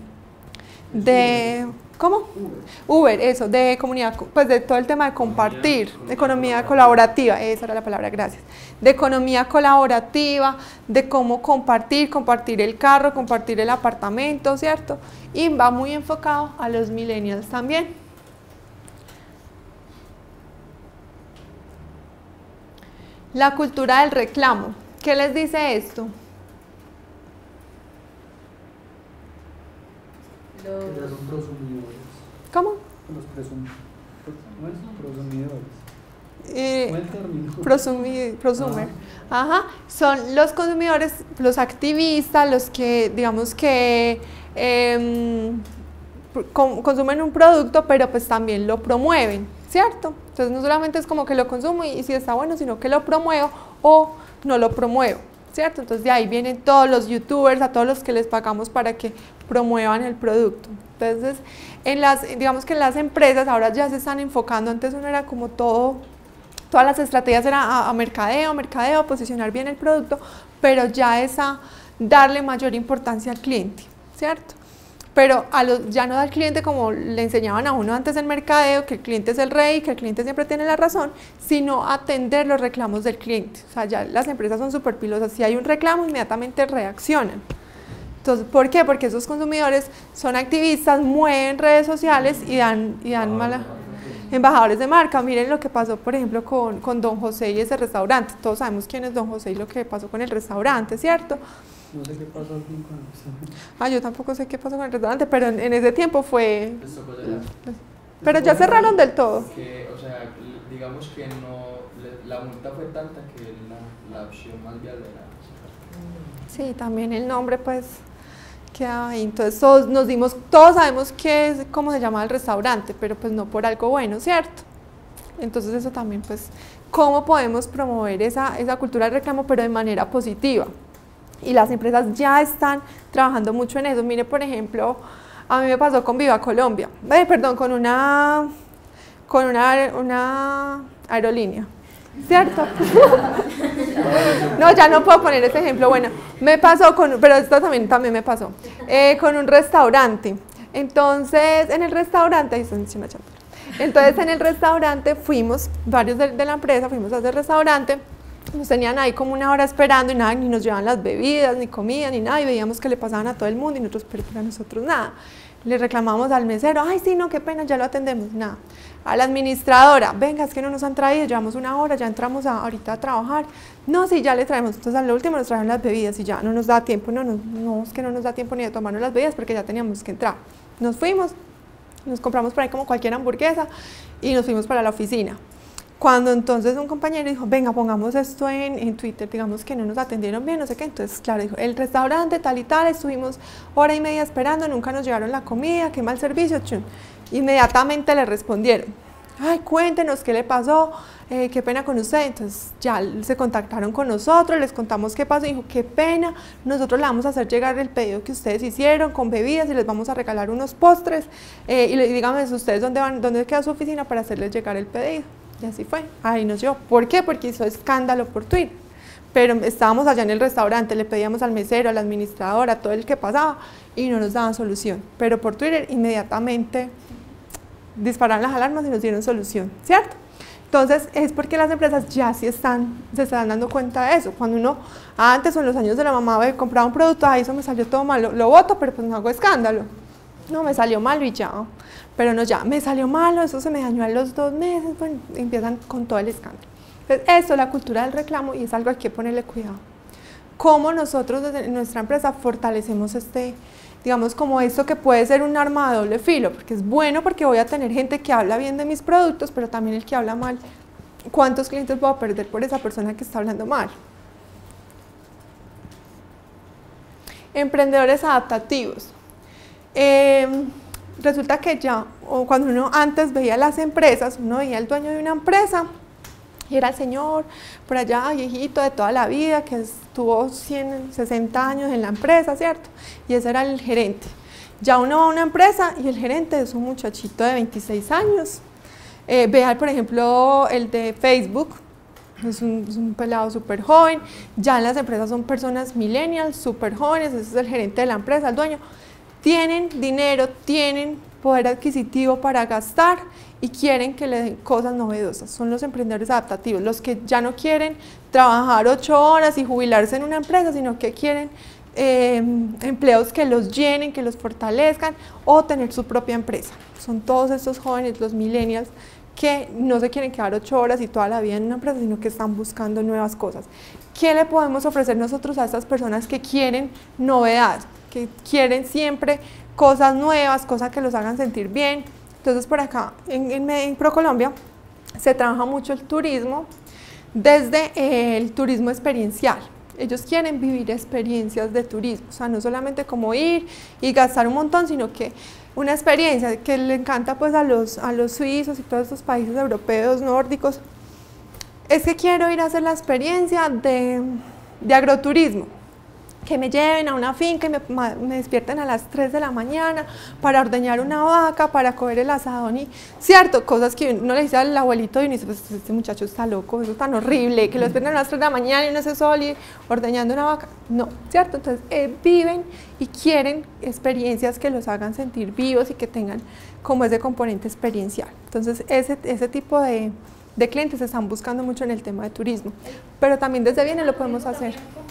S2: de ¿cómo? Uber, eso, de comunidad, pues de todo el tema de compartir, de economía colaborativa, esa era la palabra, gracias, de economía colaborativa, de cómo compartir, compartir el carro, compartir el apartamento, ¿cierto? Y va muy enfocado a los millennials también. La cultura del reclamo, ¿qué les dice esto?
S5: Los prosumidores.
S2: ¿Cómo?
S5: Los presum, ¿cómo es? Prosumidores.
S2: Eh,
S5: ¿Cuál término?
S2: prosumi, prosumer. Ah. Ajá. Son los consumidores, los activistas, los que, digamos que eh, consumen un producto, pero pues también lo promueven, ¿cierto? Entonces no solamente es como que lo consumo y, y si está bueno, sino que lo promuevo o no lo promuevo, ¿cierto? Entonces de ahí vienen todos los youtubers, a todos los que les pagamos para que promuevan el producto. Entonces, en las, digamos que en las empresas ahora ya se están enfocando, antes uno era como todo, todas las estrategias eran a, a mercadeo, mercadeo, posicionar bien el producto, pero ya es a darle mayor importancia al cliente, ¿cierto? Pero a los, ya no da al cliente como le enseñaban a uno antes en mercadeo, que el cliente es el rey, que el cliente siempre tiene la razón, sino atender los reclamos del cliente. O sea, ya las empresas son súper pilosas, si hay un reclamo inmediatamente reaccionan. Entonces, ¿por qué? Porque esos consumidores son activistas, mueven redes sociales y dan, y dan mala, embajadores de marca. Miren lo que pasó, por ejemplo, con, con Don José y ese restaurante. Todos sabemos quién es Don José y lo que pasó con el restaurante, ¿cierto?
S5: No sé qué pasó con el restaurante.
S2: Ah, yo tampoco sé qué pasó con el restaurante, pero en, en ese tiempo fue... Pero ya cerraron del todo.
S18: Que, o sea, digamos que no, la multa fue tanta que la, la opción más viable era...
S2: Sí, también el nombre pues queda ahí. Entonces todos nos dimos, todos sabemos qué es, cómo se llama el restaurante, pero pues no por algo bueno, ¿cierto? Entonces eso también pues, cómo podemos promover esa, esa cultura de reclamo, pero de manera positiva. Y las empresas ya están trabajando mucho en eso. Mire, por ejemplo, a mí me pasó con Viva Colombia, eh, perdón, con una, con una, una aerolínea, ¿cierto? No, ya no puedo poner ese ejemplo. Bueno, me pasó con, pero esto también, también me pasó, eh, con un restaurante. Entonces, en el restaurante, ahí está una champera. Entonces, en el restaurante fuimos, varios de, de la empresa, fuimos a ese restaurante. Nos tenían ahí como una hora esperando y nada, ni nos llevaban las bebidas, ni comida, ni nada, y veíamos que le pasaban a todo el mundo y nosotros, pero para nosotros nada. Le reclamamos al mesero, ay sí, no, qué pena, ya lo atendemos, nada. A la administradora, venga, es que no nos han traído, llevamos una hora, ya entramos a, ahorita a trabajar. No, sí, ya le traemos, entonces al último nos trajeron las bebidas y ya no nos da tiempo, no, no, no, es que no nos da tiempo ni de tomarnos las bebidas porque ya teníamos que entrar. Nos fuimos, nos compramos por ahí como cualquier hamburguesa y nos fuimos para la oficina. Cuando entonces un compañero dijo, venga, pongamos esto en, en Twitter, digamos que no nos atendieron bien, no sé qué, entonces claro, dijo, el restaurante tal y tal, estuvimos hora y media esperando, nunca nos llegaron la comida, qué mal servicio, chum. Inmediatamente le respondieron, ay, cuéntenos qué le pasó, eh, qué pena con usted. Entonces ya se contactaron con nosotros, les contamos qué pasó, y dijo, qué pena, nosotros le vamos a hacer llegar el pedido que ustedes hicieron con bebidas y les vamos a regalar unos postres, eh, y le, díganme ustedes dónde van, dónde queda su oficina para hacerles llegar el pedido. Y así fue, ahí nos llevó. ¿Por qué? Porque hizo escándalo por Twitter. Pero estábamos allá en el restaurante, le pedíamos al mesero, al administrador, a todo el que pasaba y no nos daban solución. Pero por Twitter inmediatamente dispararon las alarmas y nos dieron solución, ¿cierto? Entonces es porque las empresas ya sí están, se están dando cuenta de eso. Cuando uno, antes o en los años de la mamá, compraba un producto, ay, eso me salió todo malo, lo boto, pero pues no hago escándalo. No, me salió malo y ya. Pero no, ya, me salió malo, eso se me dañó a los dos meses, bueno, empiezan con todo el escándalo. Entonces, esto es la cultura del reclamo y es algo que hay que ponerle cuidado. ¿Cómo nosotros desde nuestra empresa fortalecemos este, digamos, como esto que puede ser un arma de doble filo? Porque es bueno porque voy a tener gente que habla bien de mis productos, pero también el que habla mal, ¿cuántos clientes puedo perder por esa persona que está hablando mal? Emprendedores adaptativos. Eh, resulta que ya, o cuando uno antes veía las empresas, uno veía el dueño de una empresa y era el señor por allá, viejito de toda la vida, que estuvo cien, sesenta años en la empresa, ¿cierto? Y ese era el gerente. Ya uno va a una empresa y el gerente es un muchachito de veintiséis años, Eh, vea, por ejemplo, el de Facebook, es un, es un pelado súper joven, ya en las empresas son personas millennials, súper jóvenes, ese es el gerente de la empresa, el dueño, tienen dinero, tienen poder adquisitivo para gastar y quieren que le den cosas novedosas. Son los emprendedores adaptativos, los que ya no quieren trabajar ocho horas y jubilarse en una empresa, sino que quieren eh, empleos que los llenen, que los fortalezcan o tener su propia empresa. Son todos estos jóvenes, los millennials, que no se quieren quedar ocho horas y toda la vida en una empresa, sino que están buscando nuevas cosas. ¿Qué le podemos ofrecer nosotros a estas personas que quieren novedades, que quieren siempre cosas nuevas, cosas que los hagan sentir bien? Entonces por acá en, en, en ProColombia se trabaja mucho el turismo desde eh, el turismo experiencial. Ellos quieren vivir experiencias de turismo, o sea, no solamente como ir y gastar un montón, sino que una experiencia que le encanta pues a los, a los suizos y todos estos países europeos, nórdicos, es que quiero ir a hacer la experiencia de, de agroturismo, que me lleven a una finca y me, me despierten a las tres de la mañana para ordeñar una vaca, para coger el asadón y, cierto, cosas que uno le dice al abuelito y uno dice, pues este muchacho está loco, eso es tan horrible, que lo despierten a las tres de la mañana y uno se sol y ordeñando una vaca, no, cierto, entonces eh, viven y quieren experiencias que los hagan sentir vivos y que tengan como ese componente experiencial, entonces ese, ese tipo de, de clientes se están buscando mucho en el tema de turismo, pero también desde bienes lo podemos hacer.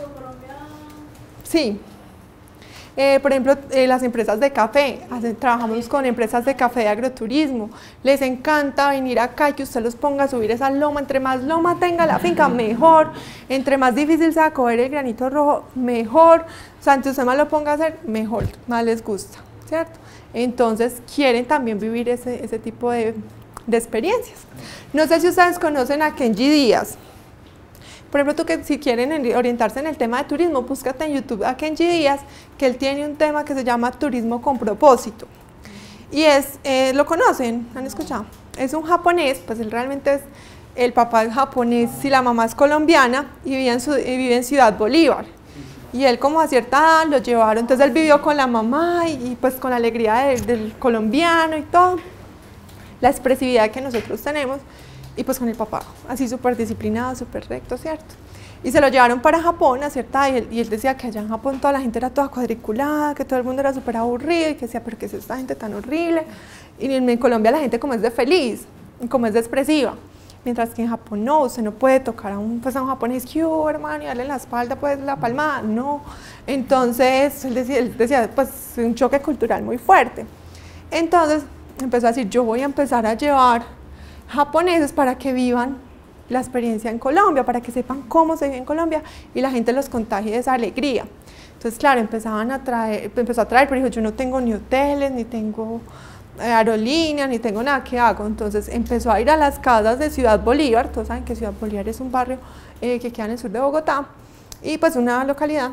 S2: Sí, eh, por ejemplo, eh, las empresas de café, hacen, trabajamos con empresas de café de agroturismo, les encanta venir acá y que usted los ponga a subir esa loma, entre más loma tenga la finca, mejor, entre más difícil sea coger el granito rojo, mejor, o sea, entre usted más lo ponga a hacer, mejor, más les gusta, ¿cierto? Entonces quieren también vivir ese, ese tipo de, de experiencias. No sé si ustedes conocen a Kenji Díaz. Por ejemplo, tú que si quieren orientarse en el tema de turismo, búscate en YouTube a Kenji Díaz, que él tiene un tema que se llama Turismo con Propósito. Y es, eh, ¿lo conocen? ¿Han escuchado? Es un japonés, pues él realmente es, el papá es japonés y la mamá es colombiana y vive en, su, y vive en Ciudad Bolívar. Y él como a cierta edad lo llevaron, entonces él vivió con la mamá y, y pues con la alegría de, del colombiano y todo, la expresividad que nosotros tenemos. Y pues con el papá, así súper disciplinado, súper recto, ¿cierto? Y se lo llevaron para Japón a cierta edad, y él, y él decía que allá en Japón toda la gente era toda cuadriculada, que todo el mundo era súper aburrido, y que decía, pero ¿qué es esta gente tan horrible? Y en, en Colombia la gente como es de feliz, como es de expresiva, mientras que en Japón no, usted no puede tocar a un, pues a un japonés, que oh, hermano, y darle en la espalda, pues la palmada, no. Entonces él decía, él decía, pues un choque cultural muy fuerte. Entonces empezó a decir, yo voy a empezar a llevar japoneses para que vivan la experiencia en Colombia, para que sepan cómo se vive en Colombia y la gente los contagie de esa alegría. Entonces, claro, empezaban a traer, empezó a traer, pero dijo, yo no tengo ni hoteles, ni tengo aerolíneas, ni tengo nada, ¿qué hago? Entonces empezó a ir a las casas de Ciudad Bolívar, todos saben que Ciudad Bolívar es un barrio eh, que queda en el sur de Bogotá, y pues una localidad,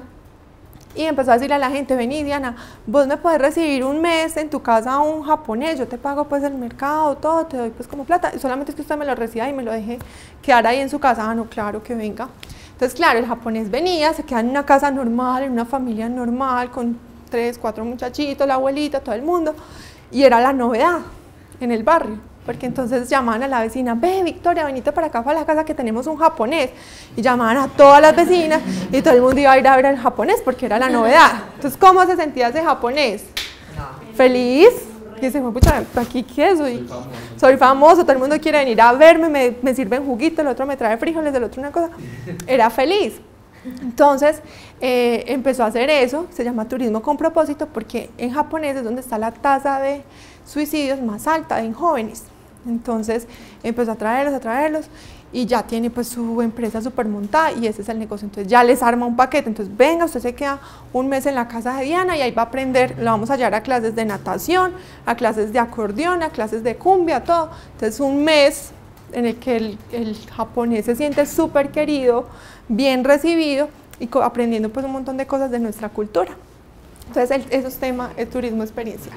S2: y empezó a decirle a la gente, vení Diana, vos me puedes recibir un mes en tu casa a un japonés, yo te pago pues el mercado, todo, te doy pues como plata, solamente es que usted me lo reciba y me lo deje quedar ahí en su casa. Ah, no, claro, que venga. Entonces, claro, el japonés venía, se quedaba en una casa normal, en una familia normal, con tres, cuatro muchachitos, la abuelita, todo el mundo, y era la novedad en el barrio. Porque entonces llamaban a la vecina, ve Victoria, venite para acá para la casa que tenemos un japonés, y llamaban a todas las vecinas y todo el mundo iba a ir a ver al japonés porque era la novedad. Entonces, ¿cómo se sentía ese japonés? Feliz, y dice, pucha, aquí qué soy, soy famoso, todo el mundo quiere venir a verme, me, me sirven juguito, el otro me trae frijoles, el otro una cosa, era feliz. Entonces eh, empezó a hacer eso, se llama turismo con propósito, porque en japonés es donde está la tasa de suicidios más alta en jóvenes. Entonces empezó a traerlos, a traerlos y ya tiene pues su empresa súper montada y ese es el negocio. Entonces ya les arma un paquete, entonces venga, usted se queda un mes en la casa de Diana y ahí va a aprender, lo vamos a llevar a clases de natación, a clases de acordeón, a clases de cumbia, todo. Entonces un mes en el que el, el japonés se siente súper querido, bien recibido y aprendiendo pues un montón de cosas de nuestra cultura. Entonces el, eso es tema, el turismo experiencial.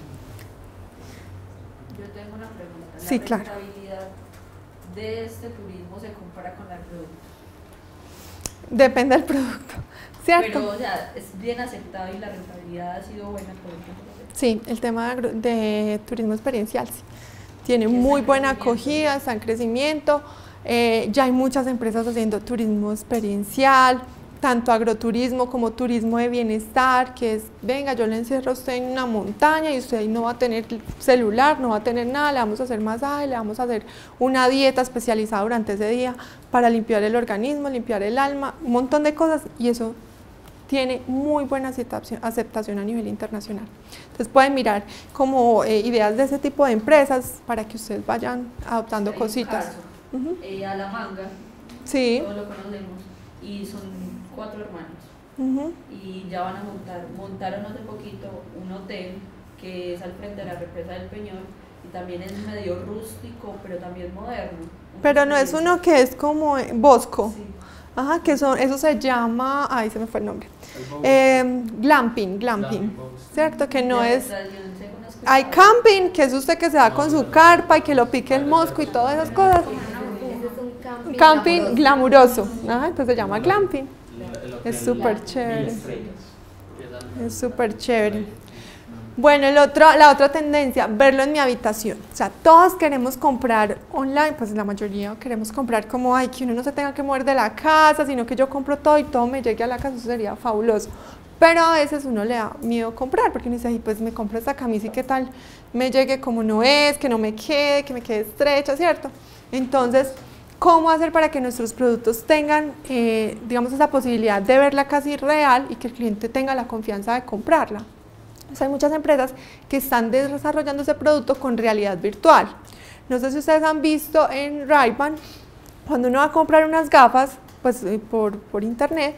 S2: Sí, claro.
S3: ¿La rentabilidad de este turismo se compara con la del producto?
S2: Depende del producto, ¿cierto?
S3: Pero, o sea, es bien aceptado y la rentabilidad ha sido buena por el tiempo.
S2: Sí, el tema de, de turismo experiencial, sí. tiene muy buena acogida, está en crecimiento, eh, ya hay muchas empresas haciendo turismo experiencial, tanto agroturismo como turismo de bienestar, que es, venga, yo le encierro a usted en una montaña y usted no va a tener celular, no va a tener nada, le vamos a hacer masaje, le vamos a hacer una dieta especializada durante ese día para limpiar el organismo, limpiar el alma, un montón de cosas, y eso tiene muy buena aceptación, aceptación a nivel internacional. Entonces pueden mirar como eh, ideas de ese tipo de empresas para que ustedes vayan adoptando
S3: Hay
S2: cositas.
S3: Un caso,
S2: Uh-huh.
S3: eh, a la manga,
S2: Sí.
S3: todos lo conocemos, y son cuatro hermanos,
S2: Uh-huh.
S3: y ya van a montar, montaron hace poquito un hotel que es al frente de la represa del Peñol, y también es medio rústico, pero también moderno.
S2: Pero no es uno que es como eh, Bosco. Sí. Ajá, que son, eso se llama, ay, se me fue el nombre. Eh, glamping, glamping, ¿cierto? Que no es... Hay camping, que es usted que se va con su carpa y que lo pique el mosco y todas esas cosas. Un camping glamuroso, ajá, entonces se llama glamping. Es súper chévere. Es súper chévere. Bueno, el otro, la otra tendencia, verlo en mi habitación. O sea, todos queremos comprar online, pues la mayoría queremos comprar como, ay, que uno no se tenga que mover de la casa, sino que yo compro todo y todo me llegue a la casa, eso sería fabuloso. Pero a veces uno le da miedo comprar, porque uno dice, ay, pues me compro esta camisa y qué tal me llegue como no es, que no me quede, que me quede estrecha, ¿cierto? Entonces, ¿cómo hacer para que nuestros productos tengan, eh, digamos, esa posibilidad de verla casi real y que el cliente tenga la confianza de comprarla? O sea, hay muchas empresas que están desarrollando ese producto con realidad virtual. No sé si ustedes han visto en Ray-Ban, cuando uno va a comprar unas gafas, pues por, por internet,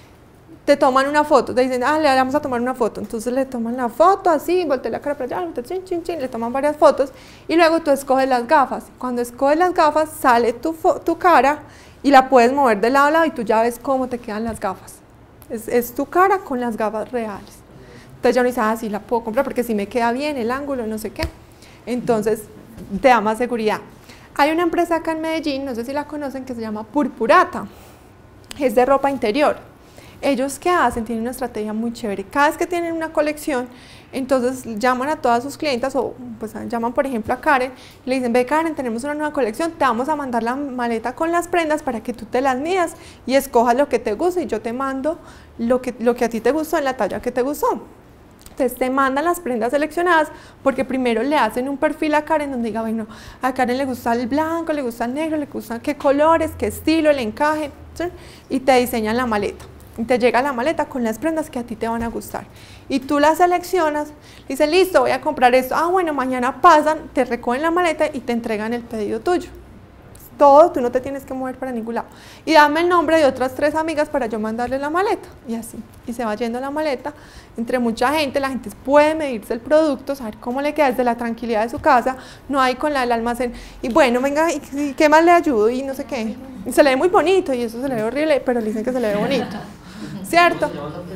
S2: te toman una foto, te dicen, ah, le vamos a tomar una foto, entonces le toman la foto así, voltea la cara para allá, chin, chin, chin, le toman varias fotos y luego tú escoges las gafas. Cuando escoges las gafas sale tu, tu cara y la puedes mover de lado a lado y tú ya ves cómo te quedan las gafas. Es, es tu cara con las gafas reales. Entonces ya no dice, ah, sí la puedo comprar porque si me queda bien el ángulo, no sé qué. Entonces te da más seguridad. Hay una empresa acá en Medellín, no sé si la conocen, que se llama Purpurata. Es de ropa interior. Ellos, ¿qué hacen? Tienen una estrategia muy chévere. Cada vez que tienen una colección, entonces llaman a todas sus clientas o pues llaman por ejemplo a Karen y le dicen, ve Karen, tenemos una nueva colección, te vamos a mandar la maleta con las prendas para que tú te las midas y escojas lo que te guste y yo te mando lo que, lo que a ti te gustó en la talla que te gustó. Entonces te mandan las prendas seleccionadas porque primero le hacen un perfil a Karen donde diga, bueno, a Karen le gusta el blanco, le gusta el negro, le gustan qué colores, qué estilo, el encaje, ¿sí? Y te diseñan la maleta. Y te llega la maleta con las prendas que a ti te van a gustar. Y tú las seleccionas, dices, listo, voy a comprar esto. Ah, bueno, mañana pasan, te recogen la maleta y te entregan el pedido tuyo. Todo, tú no te tienes que mover para ningún lado. Y dame el nombre de otras tres amigas para yo mandarle la maleta. Y así. Y se va yendo la maleta entre mucha gente. La gente puede medirse el producto, saber cómo le queda desde la tranquilidad de su casa. No hay con la del almacén. Y bueno, venga, ¿y qué más le ayudo? Y no sé qué. Y se le ve muy bonito y eso se le ve horrible, pero le dicen que se le ve bonito. ¿Cierto?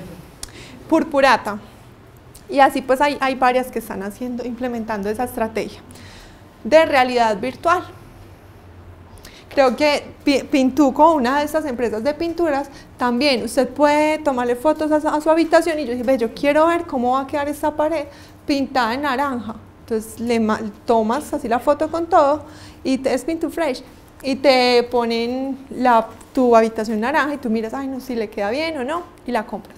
S2: Purpurata. Y así pues hay, hay varias que están haciendo, implementando esa estrategia de realidad virtual. Creo que Pintuco, una de estas empresas de pinturas, también usted puede tomarle fotos a, a su habitación y yo dije, yo quiero ver cómo va a quedar esta pared pintada en naranja. Entonces le tomas así la foto con todo y te, es Pintufresh y te ponen la, tu habitación naranja y tú miras, ay no, si le queda bien o no, y la compras.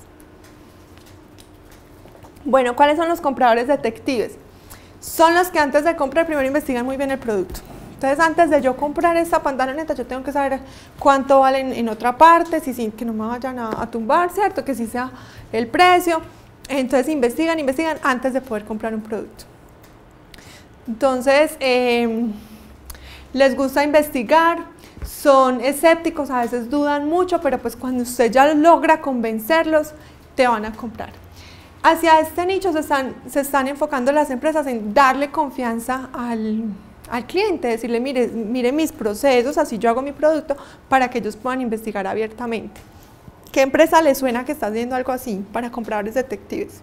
S2: Bueno, ¿cuáles son los compradores detectives? Son los que antes de comprar primero investigan muy bien el producto. Entonces, antes de yo comprar esta pantaloneta, yo tengo que saber cuánto vale en, en otra parte, si, si, que no me vayan a, a tumbar, ¿cierto? Que sí sea el precio. Entonces, investigan, investigan antes de poder comprar un producto. Entonces, eh, les gusta investigar, son escépticos, a veces dudan mucho, pero pues cuando usted ya logra convencerlos, te van a comprar. Hacia este nicho se están, se están enfocando las empresas en darle confianza al al cliente, decirle, mire, mire mis procesos, así yo hago mi producto, para que ellos puedan investigar abiertamente. ¿Qué empresa les suena que está haciendo algo así para compradores detectives?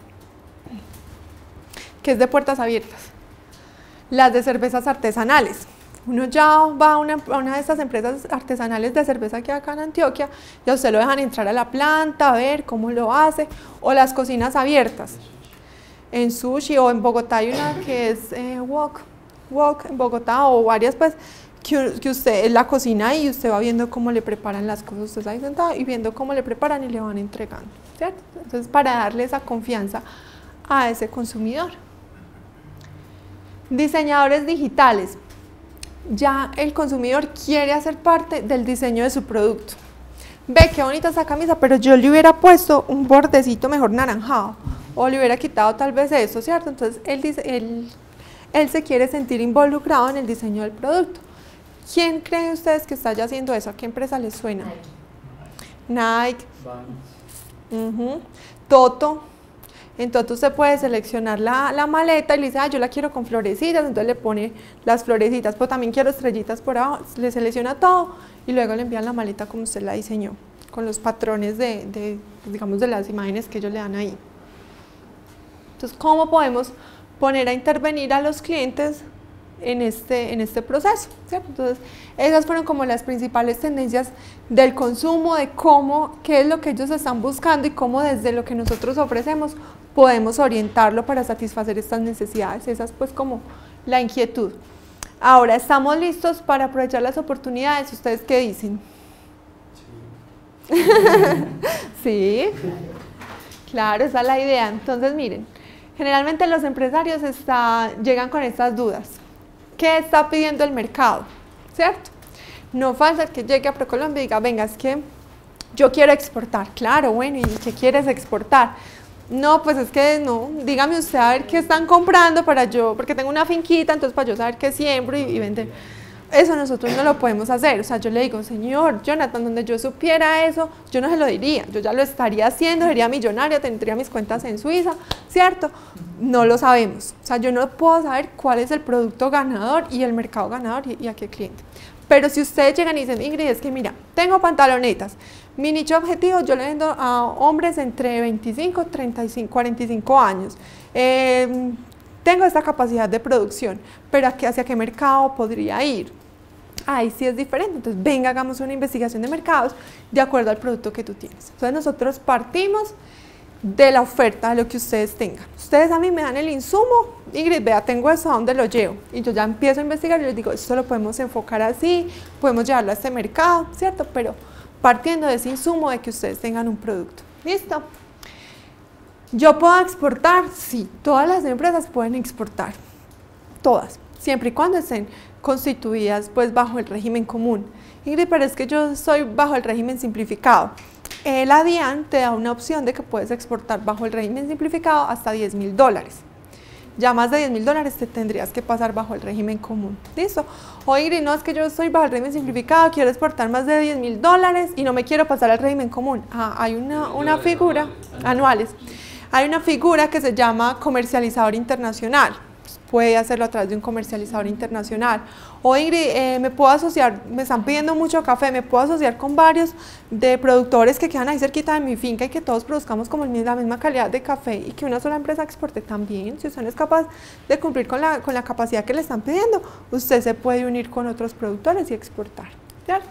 S2: Que es de puertas abiertas. Las de cervezas artesanales. Uno ya va a una, a una de estas empresas artesanales de cerveza que hay acá en Antioquia, y a usted lo dejan entrar a la planta, a ver cómo lo hace, o las cocinas abiertas. En Sushi o en Bogotá hay una que es eh, Wok, Walk en Bogotá o varias, pues, que, que usted en la cocina y usted va viendo cómo le preparan las cosas, usted está ahí sentado y viendo cómo le preparan y le van entregando, ¿cierto? Entonces, para darle esa confianza a ese consumidor. Diseñadores digitales. Ya el consumidor quiere hacer parte del diseño de su producto. Ve qué bonita esa camisa, pero yo le hubiera puesto un bordecito mejor naranjado o le hubiera quitado tal vez eso, ¿cierto? Entonces él, dice, él, él se quiere sentir involucrado en el diseño del producto. ¿Quién creen ustedes que está ya haciendo eso? ¿A qué empresa les suena? Nike. Uh-huh. Toto. Entonces usted puede seleccionar la, la maleta y le dice, ah, yo la quiero con florecitas, entonces le pone las florecitas, pero también quiero estrellitas por abajo, le selecciona todo y luego le envían la maleta como usted la diseñó, con los patrones de, de, digamos, de las imágenes que ellos le dan ahí. Entonces, ¿cómo podemos poner a intervenir a los clientes en este, en este proceso? ¿Cierto? Entonces, esas fueron como las principales tendencias del consumo, de cómo, qué es lo que ellos están buscando y cómo desde lo que nosotros ofrecemos podemos orientarlo para satisfacer estas necesidades. Esa es pues como la inquietud. Ahora, ¿estamos listos para aprovechar las oportunidades? ¿Ustedes qué dicen? Sí. ¿Sí? Claro, esa es la idea. Entonces, miren, generalmente los empresarios está, llegan con estas dudas. ¿Qué está pidiendo el mercado? ¿Cierto? No falta que llegue a ProColombia y diga, venga, es que yo quiero exportar. Claro, bueno, ¿y qué quieres exportar? No, pues es que no, dígame usted a ver qué están comprando para yo, porque tengo una finquita, entonces para yo saber qué siembro y, y vender. Eso nosotros no lo podemos hacer. O sea, yo le digo, señor Jonathan, donde yo supiera eso, yo no se lo diría, yo ya lo estaría haciendo, sería millonaria, tendría mis cuentas en Suiza, ¿cierto? No lo sabemos. O sea, yo no puedo saber cuál es el producto ganador y el mercado ganador y, y a qué cliente. Pero si ustedes llegan y dicen, Ingrid, es que mira, tengo pantalonetas, mi nicho objetivo yo le vendo a hombres entre veinticinco, treinta y cinco, cuarenta y cinco años, eh, tengo esta capacidad de producción, pero ¿hacia qué mercado podría ir? Ahí sí es diferente, entonces venga, hagamos una investigación de mercados de acuerdo al producto que tú tienes. Entonces nosotros partimos de la oferta, de lo que ustedes tengan. Ustedes a mí me dan el insumo, Ingrid, vea, tengo eso, ¿a dónde lo llevo? Y yo ya empiezo a investigar y les digo, esto lo podemos enfocar así, podemos llevarlo a este mercado, ¿cierto? Pero partiendo de ese insumo de que ustedes tengan un producto. ¿Listo? ¿Yo puedo exportar? Sí, todas las empresas pueden exportar, todas, siempre y cuando estén constituidas pues bajo el régimen común. Ingrid, pero es que yo soy bajo el régimen simplificado. El ADIAN te da una opción de que puedes exportar bajo el régimen simplificado hasta diez mil dólares. Ya más de diez mil dólares te tendrías que pasar bajo el régimen común. ¿Listo? O Ingrid, no, es que yo estoy bajo el régimen simplificado, quiero exportar más de diez mil dólares y no me quiero pasar al régimen común. Ah, hay una, una figura, anuales, hay una figura que se llama comercializador internacional. Puede hacerlo a través de un comercializador internacional. O Ingrid, eh, me puedo asociar, me están pidiendo mucho café, me puedo asociar con varios de productores que quedan ahí cerquita de mi finca y que todos produzcamos como la misma calidad de café y que una sola empresa exporte también. Si usted no es capaz de cumplir con la, con la capacidad que le están pidiendo, usted se puede unir con otros productores y exportar, ¿cierto?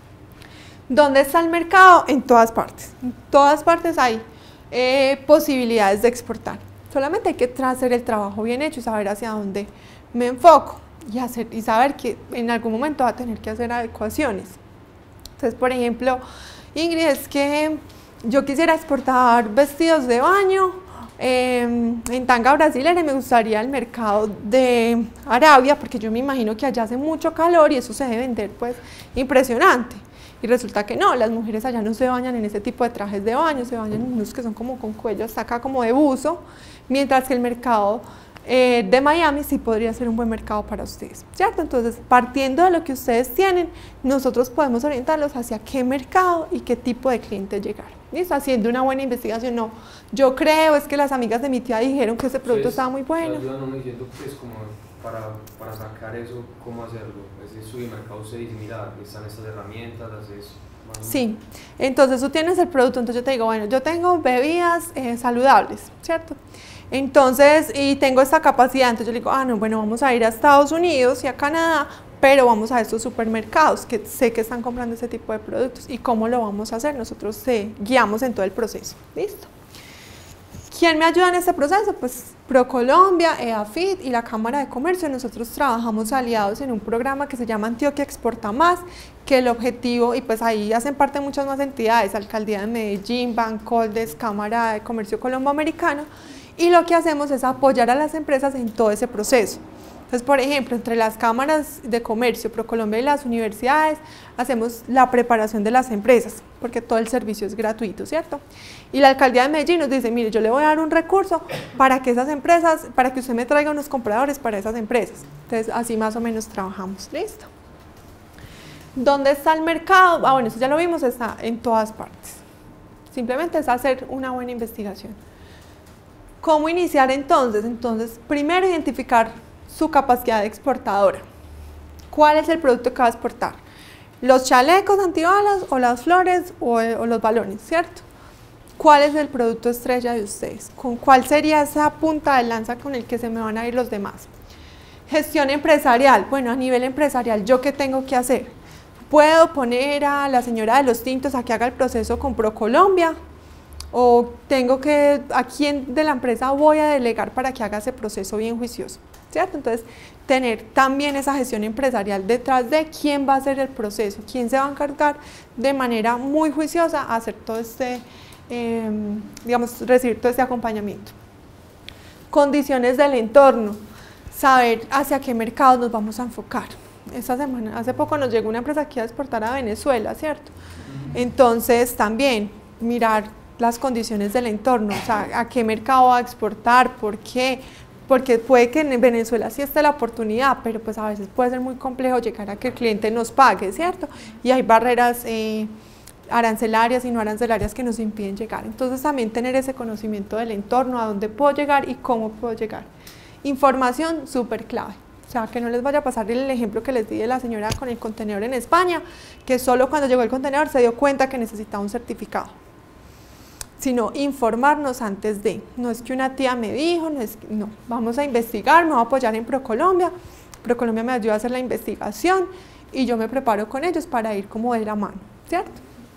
S2: ¿Dónde está el mercado? En todas partes. En todas partes hay eh, posibilidades de exportar. Solamente hay que hacer el trabajo bien hecho y saber hacia dónde me enfoco y, hacer, y saber que en algún momento va a tener que hacer adecuaciones. Entonces, por ejemplo, Ingrid, es que yo quisiera exportar vestidos de baño eh, en tanga brasilera y me gustaría el mercado de Arabia porque yo me imagino que allá hace mucho calor y eso se debe vender pues impresionante. Y resulta que no, las mujeres allá no se bañan en ese tipo de trajes de baño, se bañan en unos que son como con cuello hasta acá como de buzo, mientras que el mercado eh, de Miami sí podría ser un buen mercado para ustedes, ¿cierto? Entonces, partiendo de lo que ustedes tienen, nosotros podemos orientarlos hacia qué mercado y qué tipo de cliente llegar. ¿Listo? Haciendo una buena investigación, no, yo creo, es que las amigas de mi tía dijeron que ese producto
S17: Entonces,
S2: estaba muy bueno.
S17: ayúdanos diciendo pues como para, para sacar eso, cómo hacerlo. Es decir, subir mercado, usted dice, mira, están estas herramientas, haces...
S2: Sí, entonces tú tienes el producto, entonces yo te digo, bueno, yo tengo bebidas eh, saludables, ¿cierto? Entonces, y tengo esta capacidad, entonces yo le digo, ah, no, bueno, vamos a ir a Estados Unidos y a Canadá, pero vamos a estos supermercados que sé que están comprando ese tipo de productos. ¿Y cómo lo vamos a hacer? Nosotros eh, guiamos en todo el proceso, ¿listo? ¿Quién me ayuda en este proceso? Pues ProColombia, EAFIT y la Cámara de Comercio. Nosotros trabajamos aliados en un programa que se llama Antioquia Exporta Más, que el objetivo, y pues ahí hacen parte muchas más entidades, Alcaldía de Medellín, Bancoldes, Cámara de Comercio Colomboamericano, y lo que hacemos es apoyar a las empresas en todo ese proceso. Entonces, por ejemplo, entre las cámaras de comercio, ProColombia y las universidades, hacemos la preparación de las empresas, porque todo el servicio es gratuito, ¿cierto? Y la Alcaldía de Medellín nos dice, mire, yo le voy a dar un recurso para que esas empresas, para que usted me traiga unos compradores para esas empresas. Entonces, así más o menos trabajamos. ¿Listo? ¿Dónde está el mercado? Ah, bueno, eso ya lo vimos, está en todas partes. Simplemente es hacer una buena investigación. ¿Cómo iniciar entonces? Entonces, primero identificar su capacidad exportadora. ¿Cuál es el producto que va a exportar? ¿Los chalecos antibalas o las flores o, o los balones, cierto? ¿Cuál es el producto estrella de ustedes? ¿Con cuál sería esa punta de lanza con el que se me van a ir los demás? Gestión empresarial. Bueno, a nivel empresarial, ¿yo qué tengo que hacer? ¿Puedo poner a la señora de los tintos a que haga el proceso con ProColombia? ¿O tengo que, a quién de la empresa voy a delegar para que haga ese proceso bien juicioso? ¿Cierto? Entonces, tener también esa gestión empresarial detrás de quién va a hacer el proceso, quién se va a encargar de manera muy juiciosa a hacer todo este, eh, digamos, recibir todo este acompañamiento. Condiciones del entorno, saber hacia qué mercados nos vamos a enfocar. Esta semana, hace poco nos llegó una empresa que iba a exportar a Venezuela, ¿cierto? Entonces, también mirar las condiciones del entorno, o sea, a qué mercado va a exportar, por qué, porque puede que en Venezuela sí esté la oportunidad, pero pues a veces puede ser muy complejo llegar a que el cliente nos pague, ¿cierto? Y hay barreras eh, arancelarias y no arancelarias que nos impiden llegar. Entonces también tener ese conocimiento del entorno, a dónde puedo llegar y cómo puedo llegar. Información súper clave. O sea, que no les vaya a pasar el ejemplo que les di de la señora con el contenedor en España, que solo cuando llegó el contenedor se dio cuenta que necesitaba un certificado. Sino informarnos antes de, no es que una tía me dijo, no, es que, no, vamos a investigar, me voy a apoyar en ProColombia, ProColombia me ayuda a hacer la investigación y yo me preparo con ellos para ir como de la mano, ¿cierto?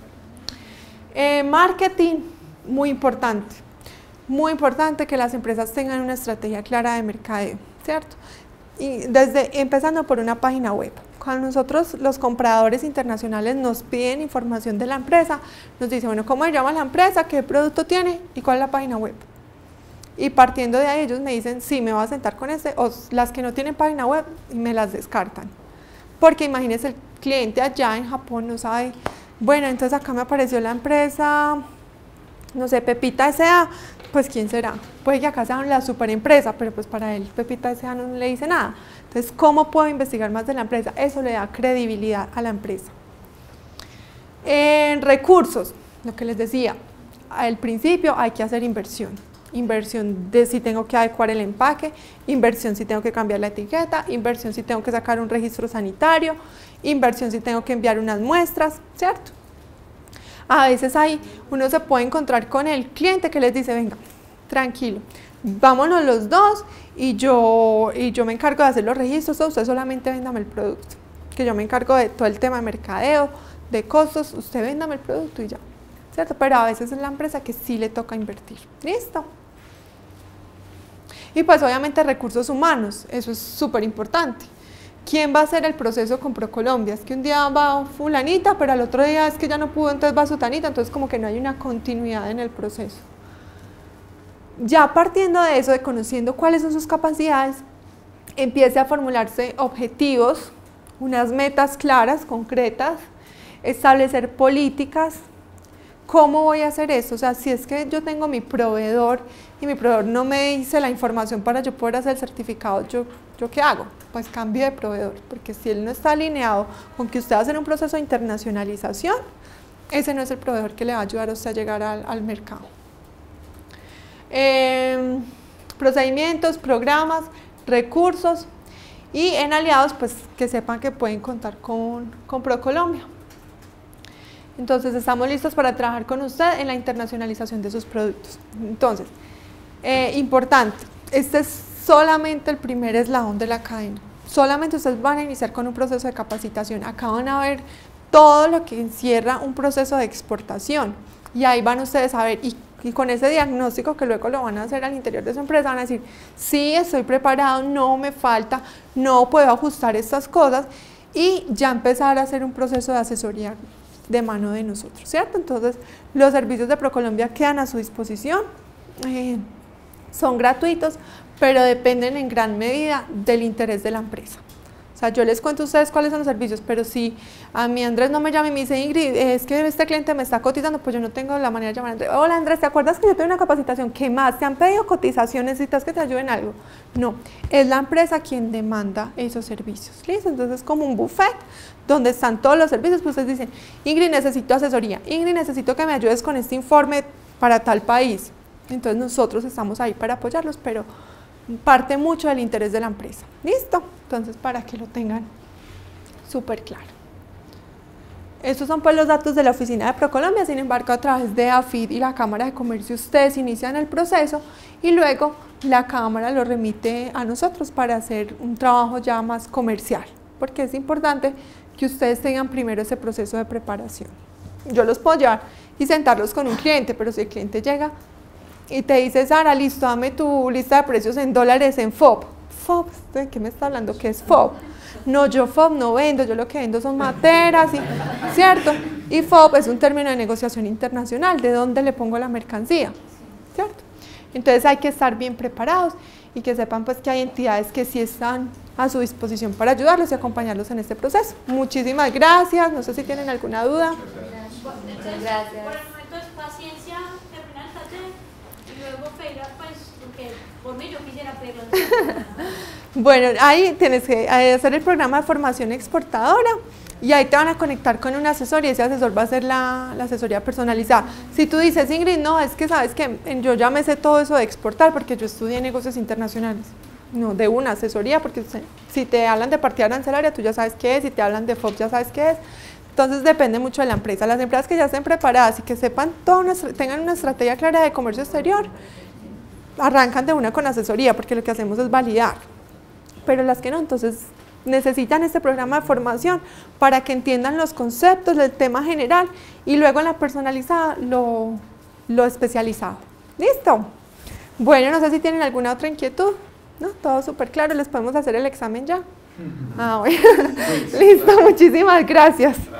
S2: Eh, marketing, muy importante, muy importante que las empresas tengan una estrategia clara de mercadeo, ¿cierto? Y desde, empezando por una página web. Cuando nosotros los compradores internacionales nos piden información de la empresa, nos dicen, bueno, ¿cómo se llama la empresa? ¿Qué producto tiene? ¿Y cuál es la página web? Y partiendo de ahí ellos me dicen, sí, me voy a sentar con este, o las que no tienen página web y me las descartan. Porque imagínense, el cliente allá en Japón no sabe, bueno, entonces acá me apareció la empresa, no sé, Pepita S A, pues ¿quién será? Puede que acá sea la super empresa, pero pues para él Pepita S A no le dice nada. Entonces, ¿cómo puedo investigar más de la empresa? Eso le da credibilidad a la empresa. En recursos, lo que les decía, al principio hay que hacer inversión. Inversión de si tengo que adecuar el empaque, inversión si tengo que cambiar la etiqueta, inversión si tengo que sacar un registro sanitario, inversión si tengo que enviar unas muestras, ¿cierto? A veces ahí uno se puede encontrar con el cliente que les dice, venga, tranquilo, vámonos los dos y yo, y yo me encargo de hacer los registros, usted solamente véndame el producto, que yo me encargo de todo el tema de mercadeo, de costos, usted véndame el producto y ya, ¿cierto? Pero a veces es la empresa que sí le toca invertir, ¿listo? Y pues obviamente recursos humanos, eso es súper importante. ¿Quién va a hacer el proceso con ProColombia? Es que un día va fulanita, pero al otro día es que ya no pudo, entonces va sutanita, entonces como que no hay una continuidad en el proceso. Ya partiendo de eso, de conociendo cuáles son sus capacidades, empiece a formularse objetivos, unas metas claras, concretas, establecer políticas. ¿Cómo voy a hacer eso? O sea, si es que yo tengo mi proveedor y mi proveedor no me dice la información para yo poder hacer el certificado, ¿yo, ¿yo qué hago? Pues cambio de proveedor, porque si él no está alineado con que usted va a hacer un proceso de internacionalización, ese no es el proveedor que le va a ayudar a usted a llegar al, al mercado. Eh, procedimientos, programas, recursos y en aliados, pues que sepan que pueden contar con, con ProColombia. Entonces estamos listos para trabajar con usted en la internacionalización de sus productos. Entonces, eh, importante, este es solamente el primer eslabón de la cadena. Solamente ustedes van a iniciar con un proceso de capacitación. Acá van a ver todo lo que encierra un proceso de exportación y ahí van ustedes a ver y y con ese diagnóstico que luego lo van a hacer al interior de su empresa, van a decir, sí, estoy preparado, no me falta, no puedo ajustar estas cosas, y ya empezar a hacer un proceso de asesoría de mano de nosotros, ¿cierto? Entonces, los servicios de ProColombia quedan a su disposición, eh, son gratuitos, pero dependen en gran medida del interés de la empresa. O sea, yo les cuento a ustedes cuáles son los servicios, pero si a mí Andrés no me llama y me dice, Ingrid, es que este cliente me está cotizando, pues yo no tengo la manera de llamar a Andrés. Hola Andrés, ¿te acuerdas que yo tengo una capacitación? ¿Qué más? ¿Te han pedido cotización? ¿Necesitas que te ayuden en algo? No, es la empresa quien demanda esos servicios, ¿listo? Entonces es como un buffet donde están todos los servicios, pues ustedes dicen, Ingrid, necesito asesoría, Ingrid, necesito que me ayudes con este informe para tal país. Entonces nosotros estamos ahí para apoyarlos, pero parte mucho del interés de la empresa. ¿Listo? Entonces, para que lo tengan súper claro. Estos son pues los datos de la oficina de ProColombia, sin embargo, a través de AFID y la Cámara de Comercio ustedes inician el proceso y luego la Cámara lo remite a nosotros para hacer un trabajo ya más comercial, porque es importante que ustedes tengan primero ese proceso de preparación. Yo los puedo llevar y sentarlos con un cliente, pero si el cliente llega y te dice, Sara, listo, dame tu lista de precios en dólares en F O B. F O B, ¿de qué me está hablando? ¿Qué es F O B? No, yo F O B no vendo, yo lo que vendo son materas, y, ¿cierto? Y F O B es un término de negociación internacional, ¿de dónde le pongo la mercancía? ¿Cierto? Entonces hay que estar bien preparados y que sepan pues que hay entidades que sí están a su disposición para ayudarlos y acompañarlos en este proceso. Muchísimas gracias, no sé si tienen alguna duda.
S15: Muchas gracias. Por el momento es paciencia, terminar el taller y luego pedir, pues, porque por mí yo quisiera pedirlo.
S2: Bueno, ahí tienes que hacer el programa de formación exportadora y ahí te van a conectar con un asesor y ese asesor va a hacer la, la asesoría personalizada. Si tú dices, Ingrid, no, es que sabes que yo ya me sé todo eso de exportar porque yo estudié negocios internacionales. No, de una asesoría, porque si te hablan de partida arancelaria, tú ya sabes qué es, si te hablan de F O B, ya sabes qué es. Entonces depende mucho de la empresa. Las empresas que ya estén preparadas y que sepan todo, una, tengan una estrategia clara de comercio exterior, arrancan de una con asesoría, porque lo que hacemos es validar. Pero las que no, entonces necesitan este programa de formación para que entiendan los conceptos del tema general y luego en la personalizada lo, lo especializado. ¿Listo? Bueno, no sé si tienen alguna otra inquietud. ¿No? Todo súper claro, les podemos hacer el examen ya. Ah, bueno. Listo, muchísimas gracias.